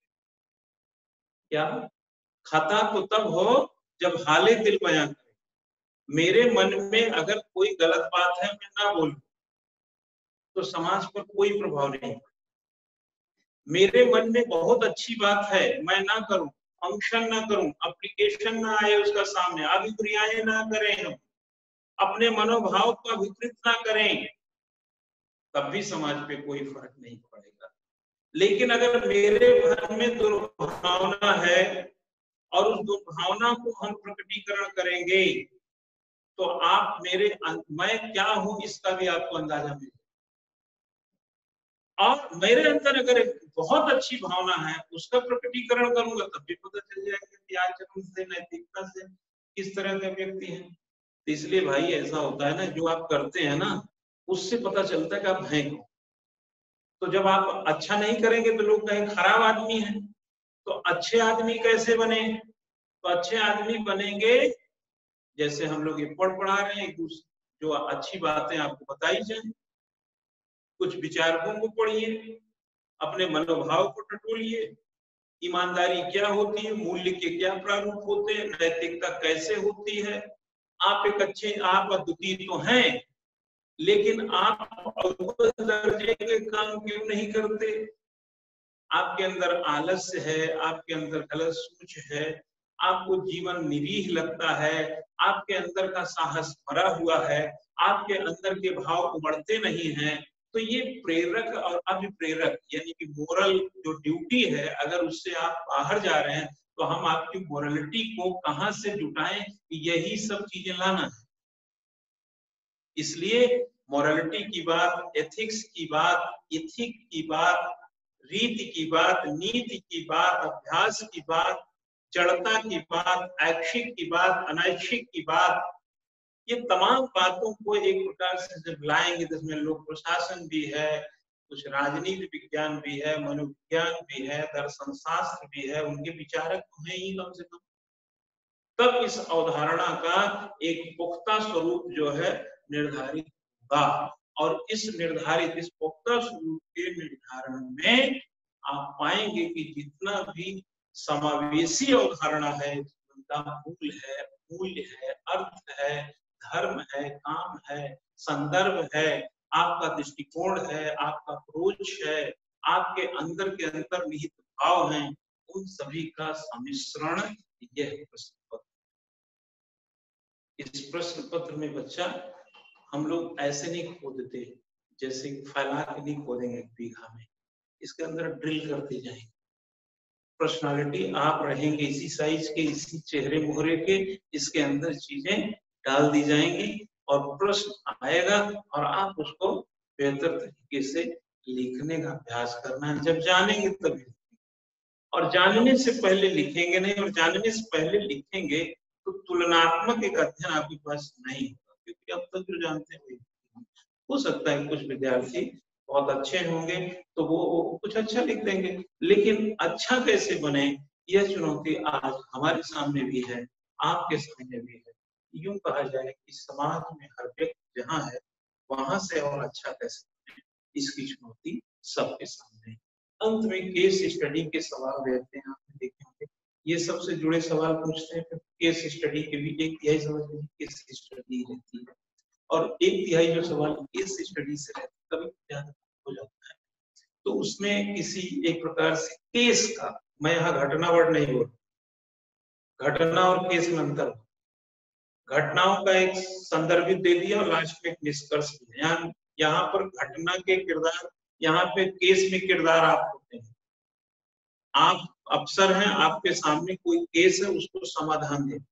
[SPEAKER 1] क्या खता तो तब हो जब हाले दिल बयां करे। मेरे मन में अगर कोई गलत बात है मैं ना बोलूं तो समाज पर कोई प्रभाव नहीं। मेरे मन में बहुत अच्छी बात है मैं ना करूं, फंक्शन ना करूं, एप्लीकेशन ना आए उसका सामने, अभिक्रियाएं ना करें, हम अपने मनोभाव का विकृत ना करें, तब भी समाज पे कोई फर्क नहीं पड़ेगा। लेकिन अगर मेरे मन में दुर्भावना है और उस दुर्भावना को हम प्रकटीकरण करेंगे तो आप मैं क्या हूं इसका भी आपको अंदाजा मिलेगा। और मेरे अंदर अगर एक बहुत अच्छी भावना है उसका प्रकटीकरण करूंगा तब भी पता चल जाएगा कि आचरण से, नैतिकता से किस तरह का व्यक्ति है। तो इसलिए भाई ऐसा होता है ना, जो आप करते हैं ना उससे पता चलता है कि आप हैं कौन। तो जब आप अच्छा नहीं करेंगे तो लोग कहेंगे खराब आदमी है। तो अच्छे आदमी कैसे बने? तो अच्छे आदमी बनेंगे जैसे हम लोग ये पढ़ा रहे हैं, जो अच्छी बातें आपको बताई जाए, कुछ विचारकों को पढ़िए, अपने मनोभाव को टटोलिए, ईमानदारी क्या होती है, मूल्य के क्या प्रारूप होते हैं, नैतिकता कैसे होती है। आप एक अच्छे, आप अद्वितीय तो हैं, लेकिन आप अव्वल दर्जे के काम क्यों नहीं करते? आपके अंदर आलस्य है, आपके अंदर गलत सोच है, आपको जीवन निरीह लगता है, आपके अंदर का साहस भरा हुआ है, आपके अंदर के भाव उमड़ते नहीं हैं। तो ये प्रेरक और अभिप्रेरक यानी कि मोरल जो ड्यूटी है, अगर उससे आप बाहर जा रहे हैं तो हम आपकी मोरलिटी को कहां से जुटाएं, यही सब चीजें लाना है। इसलिए मोरलिटी की बात, एथिक्स की बात, इथिक की बात, रीति की बात, नीति की बात, अभ्यास की बात, जड़ता की बात, ऐच्छिक की बात, अनैच्छिक की बात, ये तमाम बातों को एक प्रकार से जब लाएंगे जिसमें लोक प्रशासन भी है, कुछ राजनीति विज्ञान भी है, मनोविज्ञान भी है, दर्शन शास्त्र भी है, उनके विचारक तो हैं ही कम से कम, तब इस अवधारणा का एक पुख्ता स्वरूप जो है निर्धारित होगा। और इस पुख्ता स्वरूप के निर्धारण में आप पाएंगे कि जितना भी समावेशी अवधारणा है, उनका मूल्य है, अर्थ है, धर्म है, काम है, संदर्भ है, आपका दृष्टिकोण है, आपका अप्रोच है, आपके अंदर के अंतर्निहित भाव हैं, उन सभी का सम्मिश्रण यह प्रश्न पत्र। इस प्रश्न पत्र में बच्चा हम लोग ऐसे नहीं खोदते जैसे फैला के नहीं खोदेंगे एक बीघा में, इसके अंदर ड्रिल करते जाएंगे। पर्सनालिटी आप रहेंगे इसी साइज के, इसी चेहरे मोहरे के, इसके अंदर चीजें डाल दी जाएंगी और प्रश्न आएगा और आप उसको बेहतर तरीके से लिखने का अभ्यास करना है। जब जानेंगे तभी, और जानने से पहले लिखेंगे नहीं, और जानने से पहले लिखेंगे तो तुलनात्मक एक अध्ययन आपके पास नहीं होगा, क्योंकि अब तक जो जानते हैं हो सकता है कुछ विद्यार्थी बहुत अच्छे होंगे तो वो कुछ अच्छा लिख देंगे, लेकिन अच्छा कैसे बने यह चुनौती आज हमारे सामने भी है, आपके सामने भी है। यूं कहा जाए कि समाज में हर व्यक्ति जहाँ है वहां से और अच्छा कैसे बने, इसकी चुनौती सबके सामने है। अंत में केस स्टडी के सवाल रहते हैं, आपने देखे होंगे, ये सबसे जुड़े सवाल पूछते हैं। केस स्टडी के भी एक तिहाई समझ में केस स्टडी रहती है, और एक तिहाई जो सवाल केस स्टडी से रहते कभी ज्यादा हो जाता है, तो उसमें किसी एक प्रकार से केस का, मैं यहाँ घटना वर्ड नहीं बोल, घटना और केस में अंतर, घटनाओं का एक संदर्भित दे दिया और लास्ट में एक निष्कर्ष दिया। यहाँ पर घटना के किरदार, यहाँ पे केस में किरदार आप होते हैं, आप अफसर हैं, आपके सामने कोई केस है, उसको समाधान दें।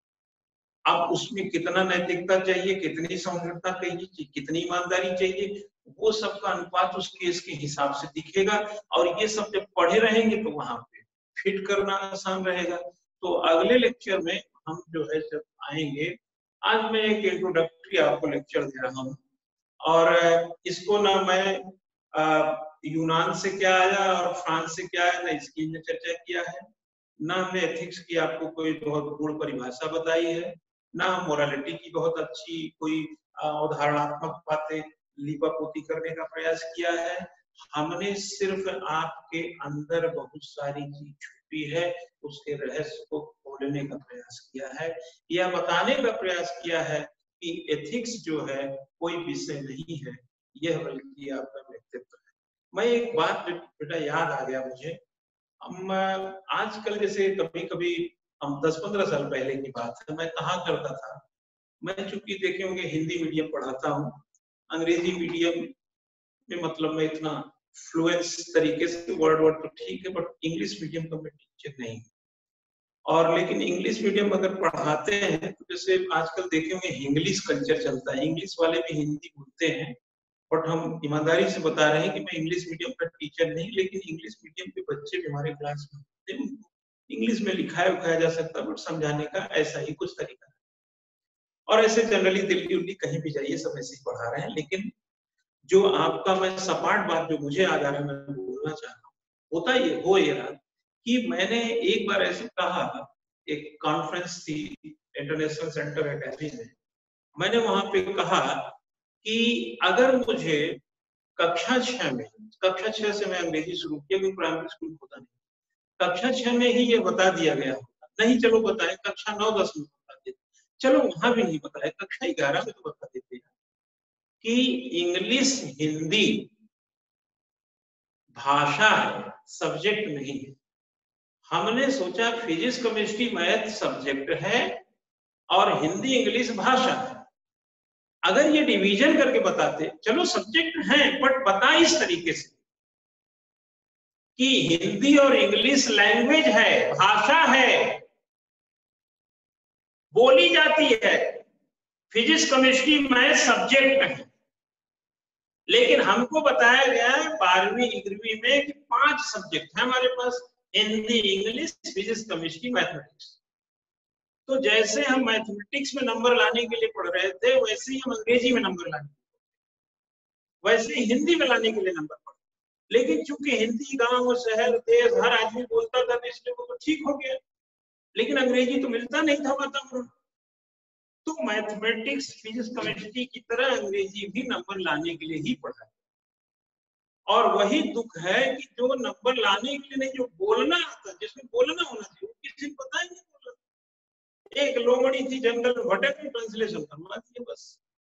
[SPEAKER 1] अब उसमें कितना नैतिकता चाहिए, कितनी संवेदना चाहिए, कितनी ईमानदारी चाहिए, वो सबका अनुपात उस केस के हिसाब से दिखेगा, और ये सब जब पढ़े रहेंगे तो वहां पे फिट करना आसान रहेगा। तो अगले लेक्चर में हम जो है जब आएंगे, आज मैं एक इंट्रोडक्टरी आपको लेक्चर दे रहा हूँ, और इसको ना मैं यूनान से क्या आया और फ्रांस से क्या आया ना इसकी हमने चर्चा किया है, ना हमने एथिक्स की आपको कोई बहुत गूढ़ परिभाषा बताई है, ना मोरालिटी की बहुत अच्छी कोई उदाहरणात्मक बातें लीपापोती करने का प्रयास किया है। हमने सिर्फ आपके अंदर बहुत सारी चीज छुपी है, उसके रहस्य को खोलने का प्रयास किया है, या बताने का प्रयास किया है कि एथिक्स जो है कोई विषय नहीं है, यह बल्कि आपका व्यक्तित्व है। मैं एक बात बेटा याद आ गया मुझे, हम आजकल जैसे कभी कभी हम 10-15 साल पहले की बात है, मैं कहा करता था, मैं चूंकि देखे होंगे हिंदी मीडियम पढ़ाता हूँ, अंग्रेजी मीडियम में मतलब मैं इतना फ्लुएंस तरीके से वर्ड तो ठीक है, बट इंग्लिश मीडियम का मैं टीचर नहीं, और लेकिन इंग्लिश मीडियम अगर पढ़ाते हैं तो जैसे आजकल देखे होंगे इंग्लिश कल्चर चलता है, इंग्लिश वाले भी हिंदी बोलते हैं, बट हम ईमानदारी से बता रहे हैं कि मैं इंग्लिश मीडियम का टीचर नहीं, लेकिन इंग्लिश मीडियम के बच्चे भी हमारे क्लास में होते हैं, इंग्लिश में लिखाया उखाया जा सकता है, बट समझाने का ऐसा ही कुछ तरीका है। और ऐसे जनरली दिल्ली उल्ली कहीं भी जाइए सब ऐसे ही पढ़ा रहे हैं, लेकिन जो आपका मैं सपाट बात जो मुझे आज आ रहा है मैं बोलना चाह रहा हूँ, होता ये हो ये रहा कि मैंने एक बार ऐसे कहा, एक कॉन्फ्रेंस थी इंटरनेशनल सेंटर एकेडमी में, मैंने वहां पे कहा कि अगर मुझे कक्षा 6 से मैं अंग्रेजी शुरू किया, क्योंकि प्राइमरी स्कूल होता नहीं, कक्षा 6 में ही ये बता दिया गया होता, नहीं चलो बताए कक्षा 9-10 में बता देते, चलो वहां भी नहीं बताया, कक्षा 11 में तो बता देते हैं कि इंग्लिश हिंदी भाषा है, सब्जेक्ट नहीं है। हमने सोचा फिजिक्स केमिस्ट्री मैथ सब्जेक्ट है और हिंदी इंग्लिश भाषा है, अगर ये डिवीजन करके बताते, चलो सब्जेक्ट है बट बता इस तरीके से कि हिंदी और इंग्लिश लैंग्वेज है, भाषा है, बोली जाती है, फिजिक्स केमिस्ट्री मैथ सब्जेक्ट है, लेकिन हमको बताया गया है 12वीं 11वीं में कि 5 सब्जेक्ट है हमारे पास, Hindi English physics chemistry mathematics. तो जैसे हम मैथमेटिक्स में नंबर लाने के लिए पढ़ रहे थे, वैसे ही हम अंग्रेजी में नंबर लाने, वैसे ही हिंदी में लाने के लिए नंबर पढ़, लेकिन चूंकि हिंदी गांव शहर देश हर आदमी बोलता था तो इसलिए वो ठीक हो गया, लेकिन अंग्रेजी तो मिलता नहीं था वातावरण। तो मैथमेटिक्स फिजिक्स केमिस्ट्री की तरह अंग्रेजी भी नंबर लाने के लिए ही पढ़ा, और वही दुख है कि जो नंबर लाने के लिए नहीं, जो बोलना आता, जिसमें बोलना होना चाहिए, वो किसी को पता ही नहीं बोलना। एक लोमड़ी थी जनरल भटक ने ट्रांसलेशन करवा दिया बस।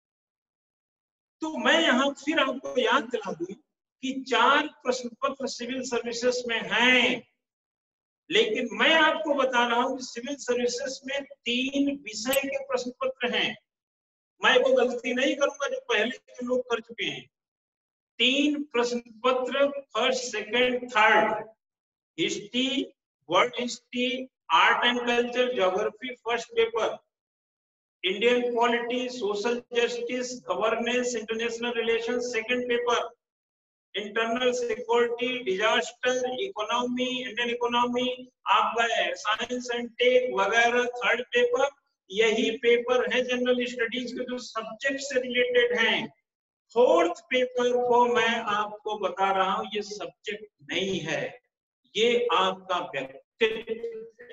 [SPEAKER 1] तो मैं यहाँ फिर आपको याद दिला दूं कि 4 प्रश्न पत्र सिविल सर्विसेज में हैं, लेकिन मैं आपको बता रहा हूं कि सिविल सर्विसेज में 3 विषय के प्रश्न पत्र हैं। मैं वो गलती नहीं करूंगा जो पहले के लोग कर चुके हैं। 3 प्रश्न पत्र, first second third, history, world history, art and culture, geography first paper, Indian polity, social justice, governance, international relation second paper, internal security, disaster, economy, Indian economy, आप गए साइंस एंड टेक वगैरह थर्ड पेपर। यही पेपर है जनरल स्टडीज के जो सब्जेक्ट से रिलेटेड हैं। फोर्थ पेपर को मैं आपको बता रहा हूं, ये सब्जेक्ट नहीं है, ये आपका व्यक्तित्व है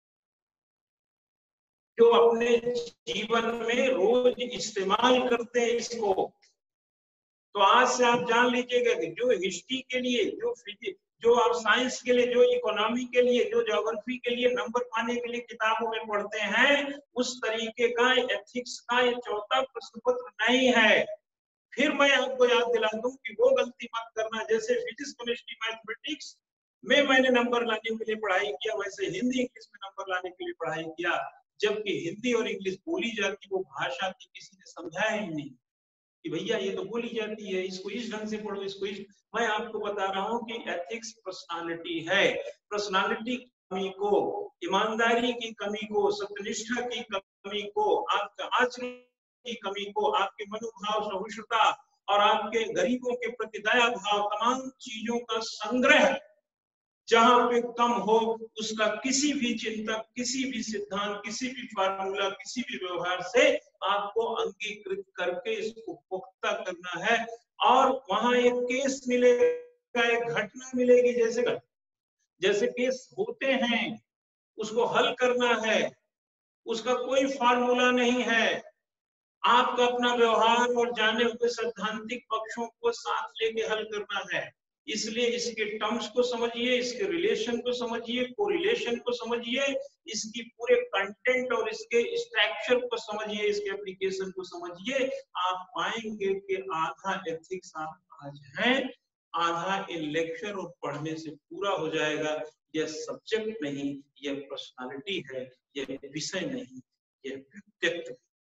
[SPEAKER 1] जो अपने जीवन में रोज इस्तेमाल करते हैं इसको। तो आज से आप जान लीजिएगा कि जो हिस्ट्री के लिए, जो फिजिक्स, जो आप साइंस के लिए, जो इकोनॉमी के लिए, जो ज्योग्राफी के लिए नंबर पाने के लिए किताबों में पढ़ते हैं, उस तरीके का एथिक्स का ये चौथा प्रश्न पत्र नहीं है। फिर मैं आपको याद दिला दूं कि वो गलती मत करना जैसे फिजिक्स, केमिस्ट्री, मैथमेटिक्स में मैंने नंबर लाने के लिए पढ़ाई किया, वैसे हिंदी इंग्लिश में नंबर लाने के लिए पढ़ाई किया। जबकि हिंदी और इंग्लिश बोली जाती, वो भाषा की किसी ने समझाया ही नहीं कि भैया ये तो बोली जाती है, इसको इस ढंग से पढ़ो, इसको इस। मैं आपको बता रहा हूँ कि एथिक्स पर्सनालिटी है। पर्सनालिटी की कमी को, ईमानदारी की कमी को, सत्यनिष्ठा की कमी को, आपका आचरण की कमी को, आपके मनोभाव, सहिष्णुता और आपके गरीबों के प्रति दया भाव, तमाम चीजों का संग्रह जहां पे कम हो, उसका किसी भी चिंतक, किसी भी सिद्धांत, किसी भी फार्मूला, किसी भी व्यवहार से आपको अंगीकृत करके इसको पुख्ता करना है। और वहां एक केस मिलेगा, एक घटना मिलेगी, जैसे केस होते हैं, उसको हल करना है। उसका कोई फार्मूला नहीं है, आपका अपना व्यवहार और जाने हुए सैद्धांतिक पक्षों को साथ लेके हल करना है। इसलिए इसके टर्म्स को समझिए, इसके रिलेशन को समझिए, कोरिलेशन को समझिए, इसकी पूरे कंटेंट और इसके स्ट्रक्चर को समझिए, इसके एप्लीकेशन को समझिए। आप पाएंगे कि आधा एथिक्स आप आज हैं, आधा इन लेक्चर और पढ़ने से पूरा हो जाएगा। यह सब्जेक्ट नहीं, यह पर्सनालिटी है, यह विषय नहीं, यह व्यक्तित्व।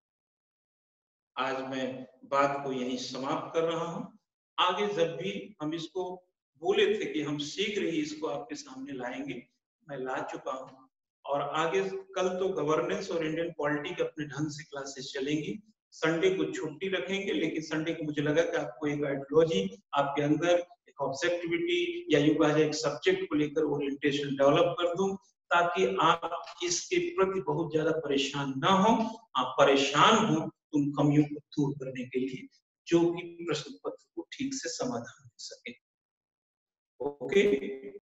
[SPEAKER 1] आज मैं बात को यहीं समाप्त कर रहा हूं। आगे जब भी हम इसको बोले थे कि हम शीघ्र ही इसको आपके सामने लाएंगे, मैं ला चुका हूं। और आगे कल तो गवर्नेंस और इंडियन पॉलिटी के अपने ढंग से क्लासेस चलेंगी। संडे को छुट्टी रखेंगे, लेकिन संडे को मुझे लगा कि आपको एक आइडियोलॉजी, आपके अंदर एक ऑब्जेक्टिविटी या यूं कहा जाए एक सब्जेक्ट को लेकर ओरिएंटेशन डेवलप कर दूं, ताकि आप इसके प्रति बहुत ज्यादा परेशान ना हो। आप परेशान हो उन कमियों को दूर करने के लिए, जो कि प्रश्न पत्र को ठीक से समाधान दे सके। ओके।